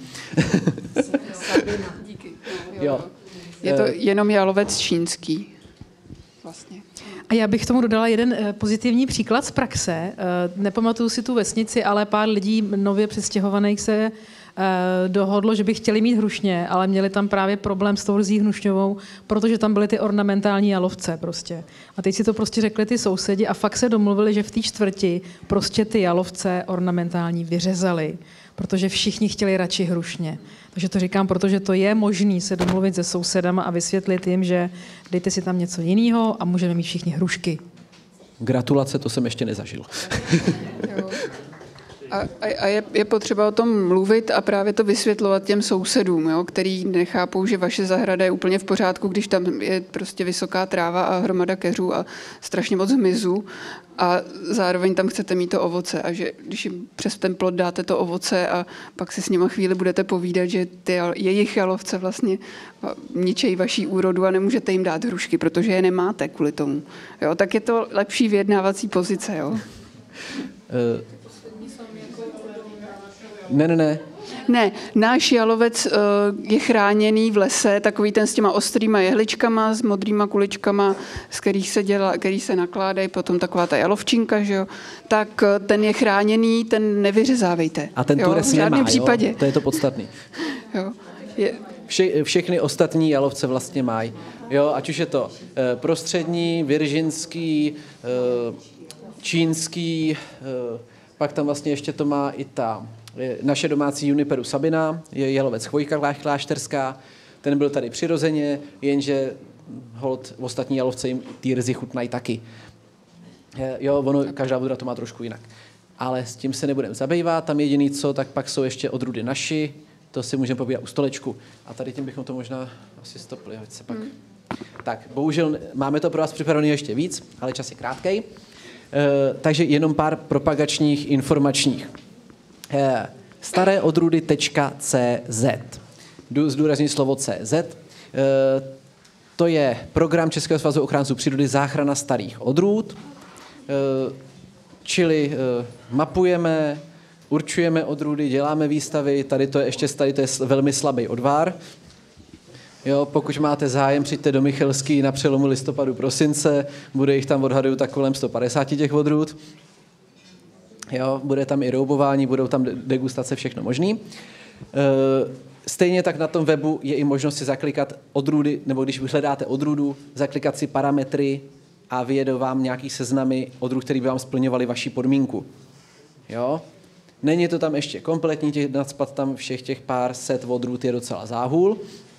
Díky. Jo, jo. Je to jenom jalovec čínský. Vlastně. A já bych tomu dodala jeden pozitivní příklad z praxe. Nepamatuju si tu vesnici, ale pár lidí nově přestěhovaných se dohodlo, že by chtěli mít hrušně, ale měli tam právě problém s tou rzí hrušňovou, protože tam byly ty ornamentální jalovce prostě. A teď si to prostě řekli ty sousedi a fakt se domluvili, že v té čtvrti prostě ty jalovce ornamentální vyřezali, protože všichni chtěli radši hrušně. Takže to říkám, protože to je možný se domluvit se sousedama a vysvětlit jim, že dejte si tam něco jiného a můžeme mít všichni hrušky. Gratulace, to jsem ještě nezažil. A, a je, je potřeba o tom mluvit a právě to vysvětlovat těm sousedům, jo, který nechápou, že vaše zahrada je úplně v pořádku, když tam je prostě vysoká tráva a hromada keřů a strašně moc hmyzu a zároveň tam chcete mít to ovoce a že když jim přes ten plot dáte to ovoce a pak si s nima chvíli budete povídat, že ty jejich jalovce vlastně ničejí vaší úrodu a nemůžete jim dát hrušky, protože je nemáte kvůli tomu. Jo, tak je to lepší vyjednávací pozice. Jo. Uh. Ne, ne, ne. Ne, náš jalovec uh, je chráněný v lese, takový ten s těma ostrýma jehličkama, s modrýma kuličkama, z kterých se dělá, který se nakládají, potom taková ta jalovčinka, že jo, tak uh, ten je chráněný, ten nevyřezávejte. A ten jo, tu res v žádném nemá, případě. Jo? To je to podstatný. Jo. Je... Vše, všechny ostatní jalovce vlastně mají. Jo, ať už je to uh, prostřední, viržinský, uh, čínský, uh, pak tam vlastně ještě to má i ta naše domácí Juniperu sabina, je jalovec chvojka klášterská, ten byl tady přirozeně, jenže hold ostatní jalovce jim ty rzy chutnají taky. Jo, ono, každá odrůda to má trošku jinak. Ale s tím se nebudeme zabývat, tam jediný co, tak pak jsou ještě odrůdy naši, to si můžeme povídat u stolečku. A tady tím bychom to možná asi stopli, hoď se pak. Hmm. Tak, bohužel máme to pro vás připravené ještě víc, ale čas je krátkej. E, takže jenom pár propagačních, informačních. staré odrůdy tečka cé zet. Zdůrazním slovo cé zet. To je program Českého svazu ochránců přírody Záchrana starých odrůd. Čili mapujeme, určujeme odrůdy, děláme výstavy. Tady to je ještě tady to je velmi slabý odvar. Jo, pokud máte zájem, přijďte do Michelský na přelomu listopadu prosince. Bude jich tam odhaduju tak kolem sto padesát těch odrůd. Jo, bude tam i roubování, budou tam degustace, všechno možný. Stejně tak na tom webu je i možnost si zaklikat odrůdy, nebo když vyhledáte odrůdu, zaklikat si parametry a vyjedou vám nějaký seznamy odrůd, které by vám splňovaly vaši podmínku. Jo? Není to tam ještě kompletní, těch nacpat tam všech těch pár set odrůd je docela záhul.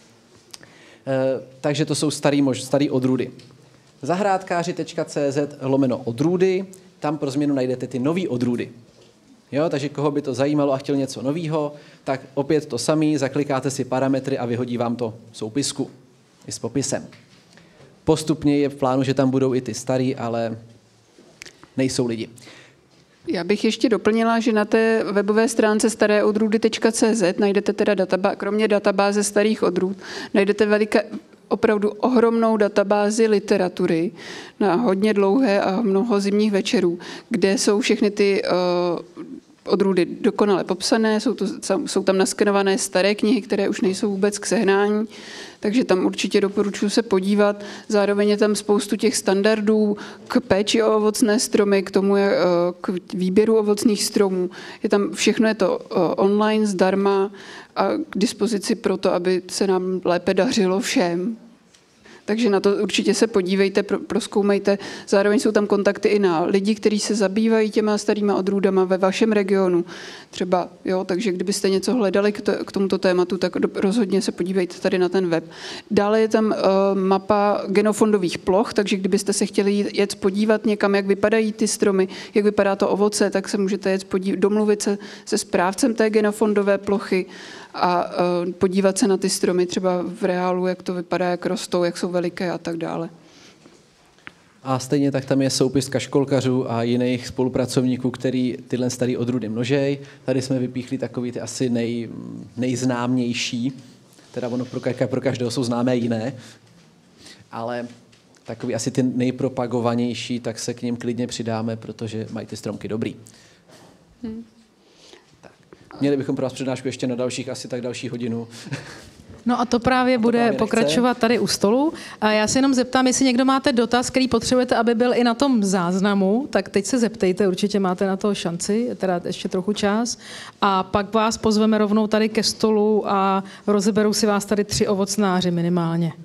Takže to jsou starý, mož, starý odrůdy. zahrádkáři tečka cé zet lomeno odrůdy, tam pro změnu najdete ty nový odrůdy. Jo, takže koho by to zajímalo a chtěl něco novýho, tak opět to samý, zaklikáte si parametry a vyhodí vám to soupisku i s popisem. Postupně je v plánu, že tam budou i ty starý, ale nejsou lidi. Já bych ještě doplnila, že na té webové stránce staré odrůdy tečka cé zet najdete teda databáze, kromě databáze starých odrůd, najdete veliké, opravdu ohromnou databázi literatury na hodně dlouhé a mnoho zimních večerů, kde jsou všechny ty uh, odrůdy dokonale popsané, jsou, to, jsou tam naskenované staré knihy, které už nejsou vůbec k sehnání, takže tam určitě doporučuji se podívat. Zároveň je tam spoustu těch standardů k péči o ovocné stromy, k tomu je, k výběru ovocných stromů. Je tam, všechno je to online, zdarma a k dispozici pro to, aby se nám lépe dařilo všem. Takže na to určitě se podívejte, prozkoumejte. Zároveň jsou tam kontakty i na lidi, kteří se zabývají těma starýma odrůdama ve vašem regionu. Třeba, jo, takže kdybyste něco hledali k, to, k tomuto tématu, tak rozhodně se podívejte tady na ten web. Dále je tam uh, mapa genofondových ploch, takže kdybyste se chtěli jet podívat někam, jak vypadají ty stromy, jak vypadá to ovoce, tak se můžete jet podívat, domluvit se se správcem té genofondové plochy a uh, podívat se na ty stromy třeba v reálu, jak to vypadá, jak rostou, jak jsou veliké a tak dále. A stejně tak tam je soupis kaškolkařů a jiných spolupracovníků, který tyhle staré odrůdy množej. Tady jsme vypíchli takový ty asi nej, nejznámější, teda ono pro, pro každého jsou známé jiné, ale takový asi ty nejpropagovanější, tak se k ním klidně přidáme, protože mají ty stromky dobrý. Hmm. Měli bychom pro vás přednášku ještě na dalších, asi tak další hodinu. No a to právě a to bude právě pokračovat tady u stolu. A já se jenom zeptám, jestli někdo máte dotaz, který potřebujete, aby byl i na tom záznamu, tak teď se zeptejte, určitě máte na to šanci, teda ještě trochu čas. A pak vás pozveme rovnou tady ke stolu a rozeberou si vás tady tři ovocnáři minimálně.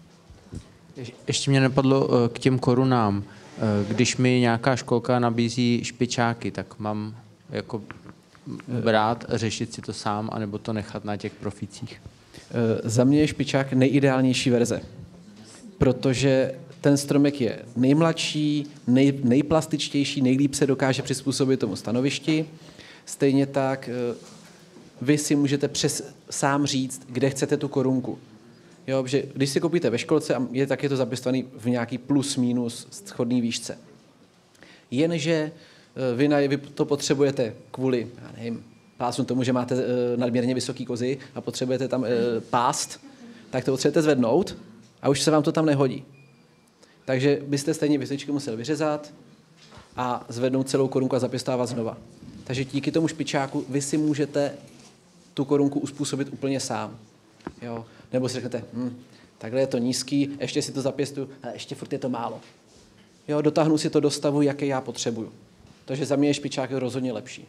Ještě mě napadlo k těm korunám. Když mi nějaká školka nabízí špičáky, tak mám jako brát, řešit si to sám, anebo to nechat na těch profících? Za mě je špičák nejideálnější verze, protože ten stromek je nejmladší, nej, nejplastičtější, nejlíp se dokáže přizpůsobit tomu stanovišti. Stejně tak vy si můžete přes, sám říct, kde chcete tu korunku. Jo, protože když si koupíte ve školce, je, tak je to zapěstovaný v nějaký plus minus shodný výšce. Jenže vy, na, vy to potřebujete kvůli, já nevím, pásnu tomu, že máte e, nadměrně vysoký kozy a potřebujete tam e, pást, tak to potřebujete zvednout a už se vám to tam nehodí. Takže byste stejně vysečky musel vyřezat a zvednout celou korunku a zapěstávat znova. Takže díky tomu špičáku vy si můžete tu korunku uspůsobit úplně sám. Jo? Nebo si řeknete, hm, takhle je to nízký, ještě si to zapěstuju, ale ještě furt je to málo. Jo, dotáhnu si to do stavu, jaký já potřebuju. Takže za mě je špičák rozhodně lepší.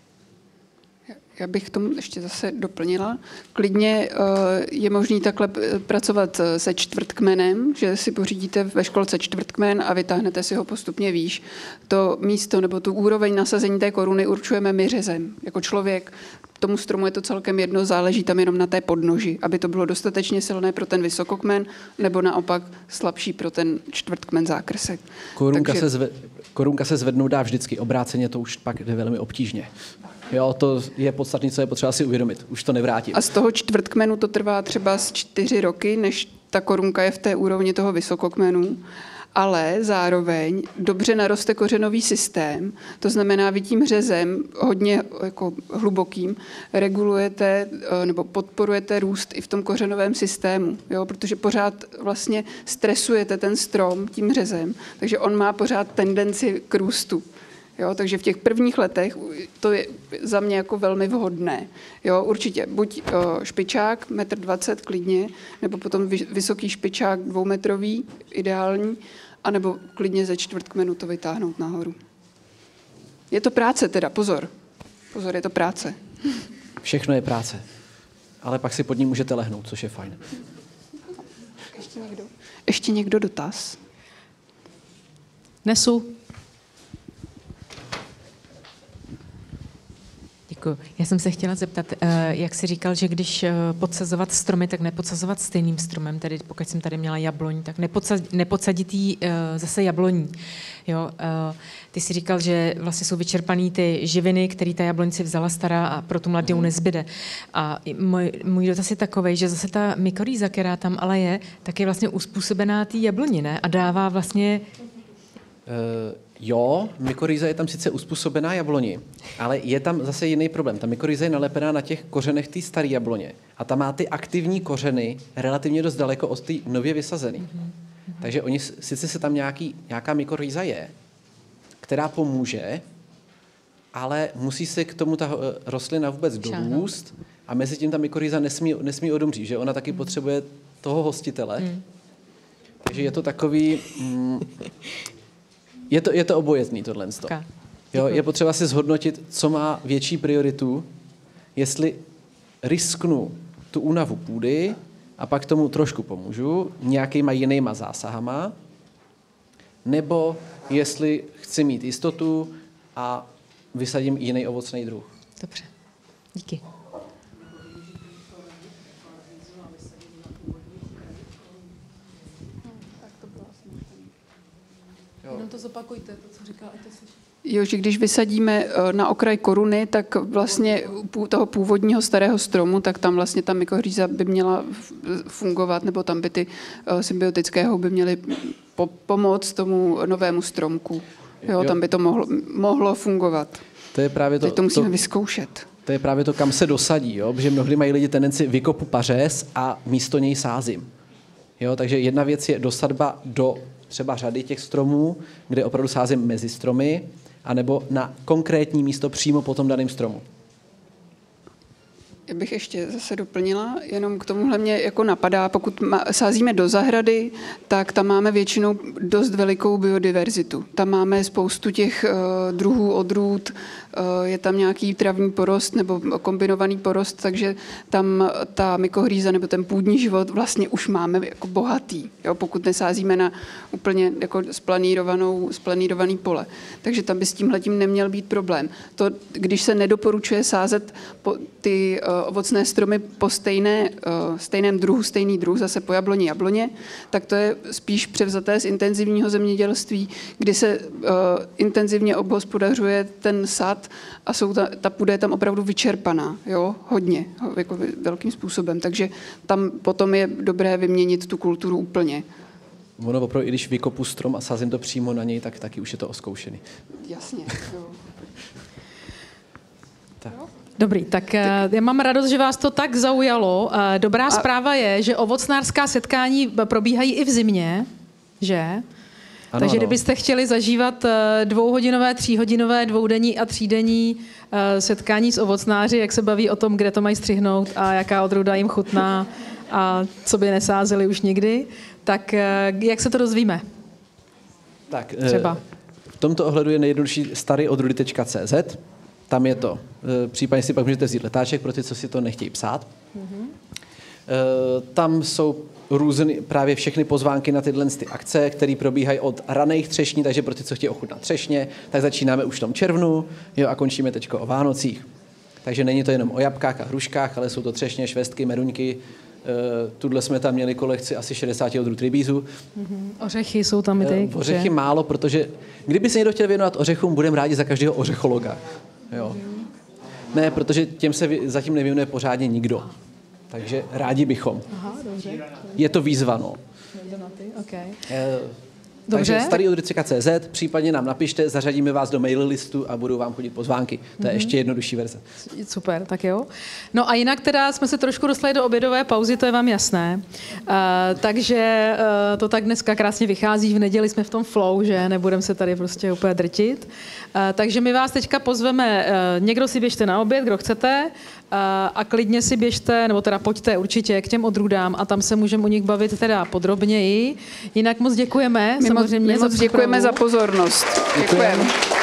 Já bych tomu ještě zase doplnila. Klidně je možný takhle pracovat se čtvrtkmenem, že si pořídíte ve školce čtvrtkmen a vytáhnete si ho postupně výš. To místo nebo tu úroveň nasazení té koruny určujeme my řezem. Jako člověk tomu stromu je to celkem jedno, záleží tam jenom na té podnoži, aby to bylo dostatečně silné pro ten vysokokmen, nebo naopak slabší pro ten čtvrtkmen zákrsek. Korunka, Takže... se, zve, korunka se zvednout dá vždycky, obráceně to už pak jde velmi obtížně. Jo, to je podstatné, co je potřeba si uvědomit. Už to nevrátím. A z toho čtvrtkmenu to trvá třeba z čtyři roky, než ta korunka je v té úrovni toho vysokokmenu. Ale zároveň dobře naroste kořenový systém, to znamená, vy tím řezem hodně jako hlubokým regulujete nebo podporujete růst i v tom kořenovém systému, jo? Protože pořád vlastně stresujete ten strom tím řezem, takže on má pořád tendenci k růstu. Jo, takže v těch prvních letech to je za mě jako velmi vhodné. Jo, určitě buď o, špičák, metr dvacet klidně, nebo potom vysoký špičák dvoumetrový, ideální, anebo klidně ze čtvrtkmenu to vytáhnout nahoru. Je to práce teda, pozor. Pozor, je to práce. Všechno je práce. Ale pak si pod ní můžete lehnout, což je fajn. Ještě někdo? Ještě někdo dotaz? Nesu. Děkuji. Já jsem se chtěla zeptat, jak jsi říkal, že když podsazovat stromy, tak nepodsazovat stejným stromem, tedy pokud jsem tady měla jabloň, tak nepodsadit jí zase jabloní. Jo? Ty jsi říkal, že vlastně jsou vyčerpaný ty živiny, které ta jabloň si vzala stará a pro tu mladou nezbyde. A můj, můj dotaz je takovej, že zase ta mykorýza, která tam ale je, tak je vlastně uspůsobená té jabloni, ne? A dává vlastně... Uh... Jo, mykorýza je tam sice uspůsobená jabloni, ale je tam zase jiný problém. Ta mykorýza je nalepená na těch kořenech té staré jabloně a ta má ty aktivní kořeny relativně dost daleko od té nově vysazené. Mm-hmm. Takže oni, sice se tam nějaký, nějaká mykorýza je, která pomůže, ale musí se k tomu ta rostlina vůbec dorůst a mezi tím ta mykorrhiza nesmí, nesmí odumřít, že ona taky mm. potřebuje toho hostitele. Mm. Takže je to takový... Mm, je, to, je to obojezný tohle. Okay. Jo, je potřeba si zhodnotit, co má větší prioritu, jestli risknu tu únavu půdy a pak tomu trošku pomůžu nějakýma jinýma zásahama, nebo jestli chci mít jistotu a vysadím jiný ovocný druh. Dobře, díky. Jenom to zopakujte, to, co říkala, ať to slyší. Jo, že když vysadíme na okraj koruny, tak vlastně u toho původního starého stromu, tak tam vlastně ta mykorrhiza by měla fungovat, nebo tam by ty symbiotické houby měly po- pomoct tomu novému stromku. Jo, jo. Tam by to mohlo, mohlo fungovat. To je právě to, Teď to musíme to, vyzkoušet. To je právě to, kam se dosadí, jo? Protože mnohdy mají lidi tendenci vykopu pařez a místo něj sázím. Jo? Takže jedna věc je dosadba do třeba řady těch stromů, kde opravdu sázím mezi stromy, anebo na konkrétní místo přímo po tom daném stromu. Já bych ještě zase doplnila, jenom k tomuhle mě jako napadá, pokud sázíme do zahrady, tak tam máme většinou dost velikou biodiverzitu. Tam máme spoustu těch uh, druhů odrůd, uh, je tam nějaký travní porost nebo kombinovaný porost, takže tam ta mykorrhiza nebo ten půdní život vlastně už máme jako bohatý, jo, pokud nesázíme na úplně jako splanírovanou, splanírovaný pole. Takže tam by s tímhletím neměl být problém. To, když se nedoporučuje sázet po ty uh, ovocné stromy po stejné, uh, stejném druhu, stejný druh, zase po jabloni jabloně, tak to je spíš převzaté z intenzivního zemědělství, kdy se uh, intenzivně obhospodařuje ten sad a jsou ta, ta půda je tam opravdu vyčerpaná, jo, hodně, jako velkým způsobem. Takže tam potom je dobré vyměnit tu kulturu úplně. Ono opravdu, i když vykopu strom a sázím to přímo na něj, tak taky už je to oskoušený. Jasně, jo. Tak. Dobrý, tak já mám radost, že vás to tak zaujalo. Dobrá zpráva je, že ovocnářská setkání probíhají i v zimě, že? Ano, Takže ano. Kdybyste chtěli zažívat dvouhodinové, tříhodinové, dvoudenní a třídenní setkání s ovocnáři, jak se baví o tom, kde to mají střihnout a jaká odrůda jim chutná a co by nesázeli už nikdy, tak jak se to dozvíme? Tak, třeba. V tomto ohledu je nejjednodušší staryodrudy tečka cé zet. Tam je to. Případně si pak můžete vzít letáček pro ty, co si to nechtějí psát. Mm-hmm. Tam jsou různé právě všechny pozvánky na tyhle ty akce, které probíhají od raných třešní, takže pro ty, co chtějí ochutnat třešně, tak začínáme už v tom červnu, jo, a končíme teďko o Vánocích. Takže není to jenom o jabkách a hruškách, ale jsou to třešně, švestky, meruňky. Tudle jsme tam měli kolekci asi šedesát odrůd rybízů. Mm-hmm. Ořechy jsou tam i ty. Ořechy že? Málo, protože kdyby se někdo chtěl věnovat ořechům, budeme rádi za každého ořechologa. Jo. Ne, protože těm se zatím nevěnuje pořádně nikdo. Takže rádi bychom. Aha, dobře. Je to výzva, no. Okay. E, takže staryodrudy tečka cé zet, případně nám napište, zařadíme vás do mail listu a budou vám chodit pozvánky. To je mm-hmm. ještě jednodušší verze. Super, tak jo. No a jinak teda jsme se trošku dostali do obědové pauzy, to je vám jasné. Uh, takže uh, to tak dneska krásně vychází, v neděli jsme v tom flow, že nebudeme se tady prostě úplně drtit. Uh, takže my vás teďka pozveme, uh, někdo si běžte na oběd, kdo chcete, uh, a klidně si běžte, nebo teda pojďte určitě k těm odrůdám a tam se můžeme o nich bavit teda podrobněji. Jinak moc děkujeme. My moc, my moc děkujeme za pozornost. Děkujeme.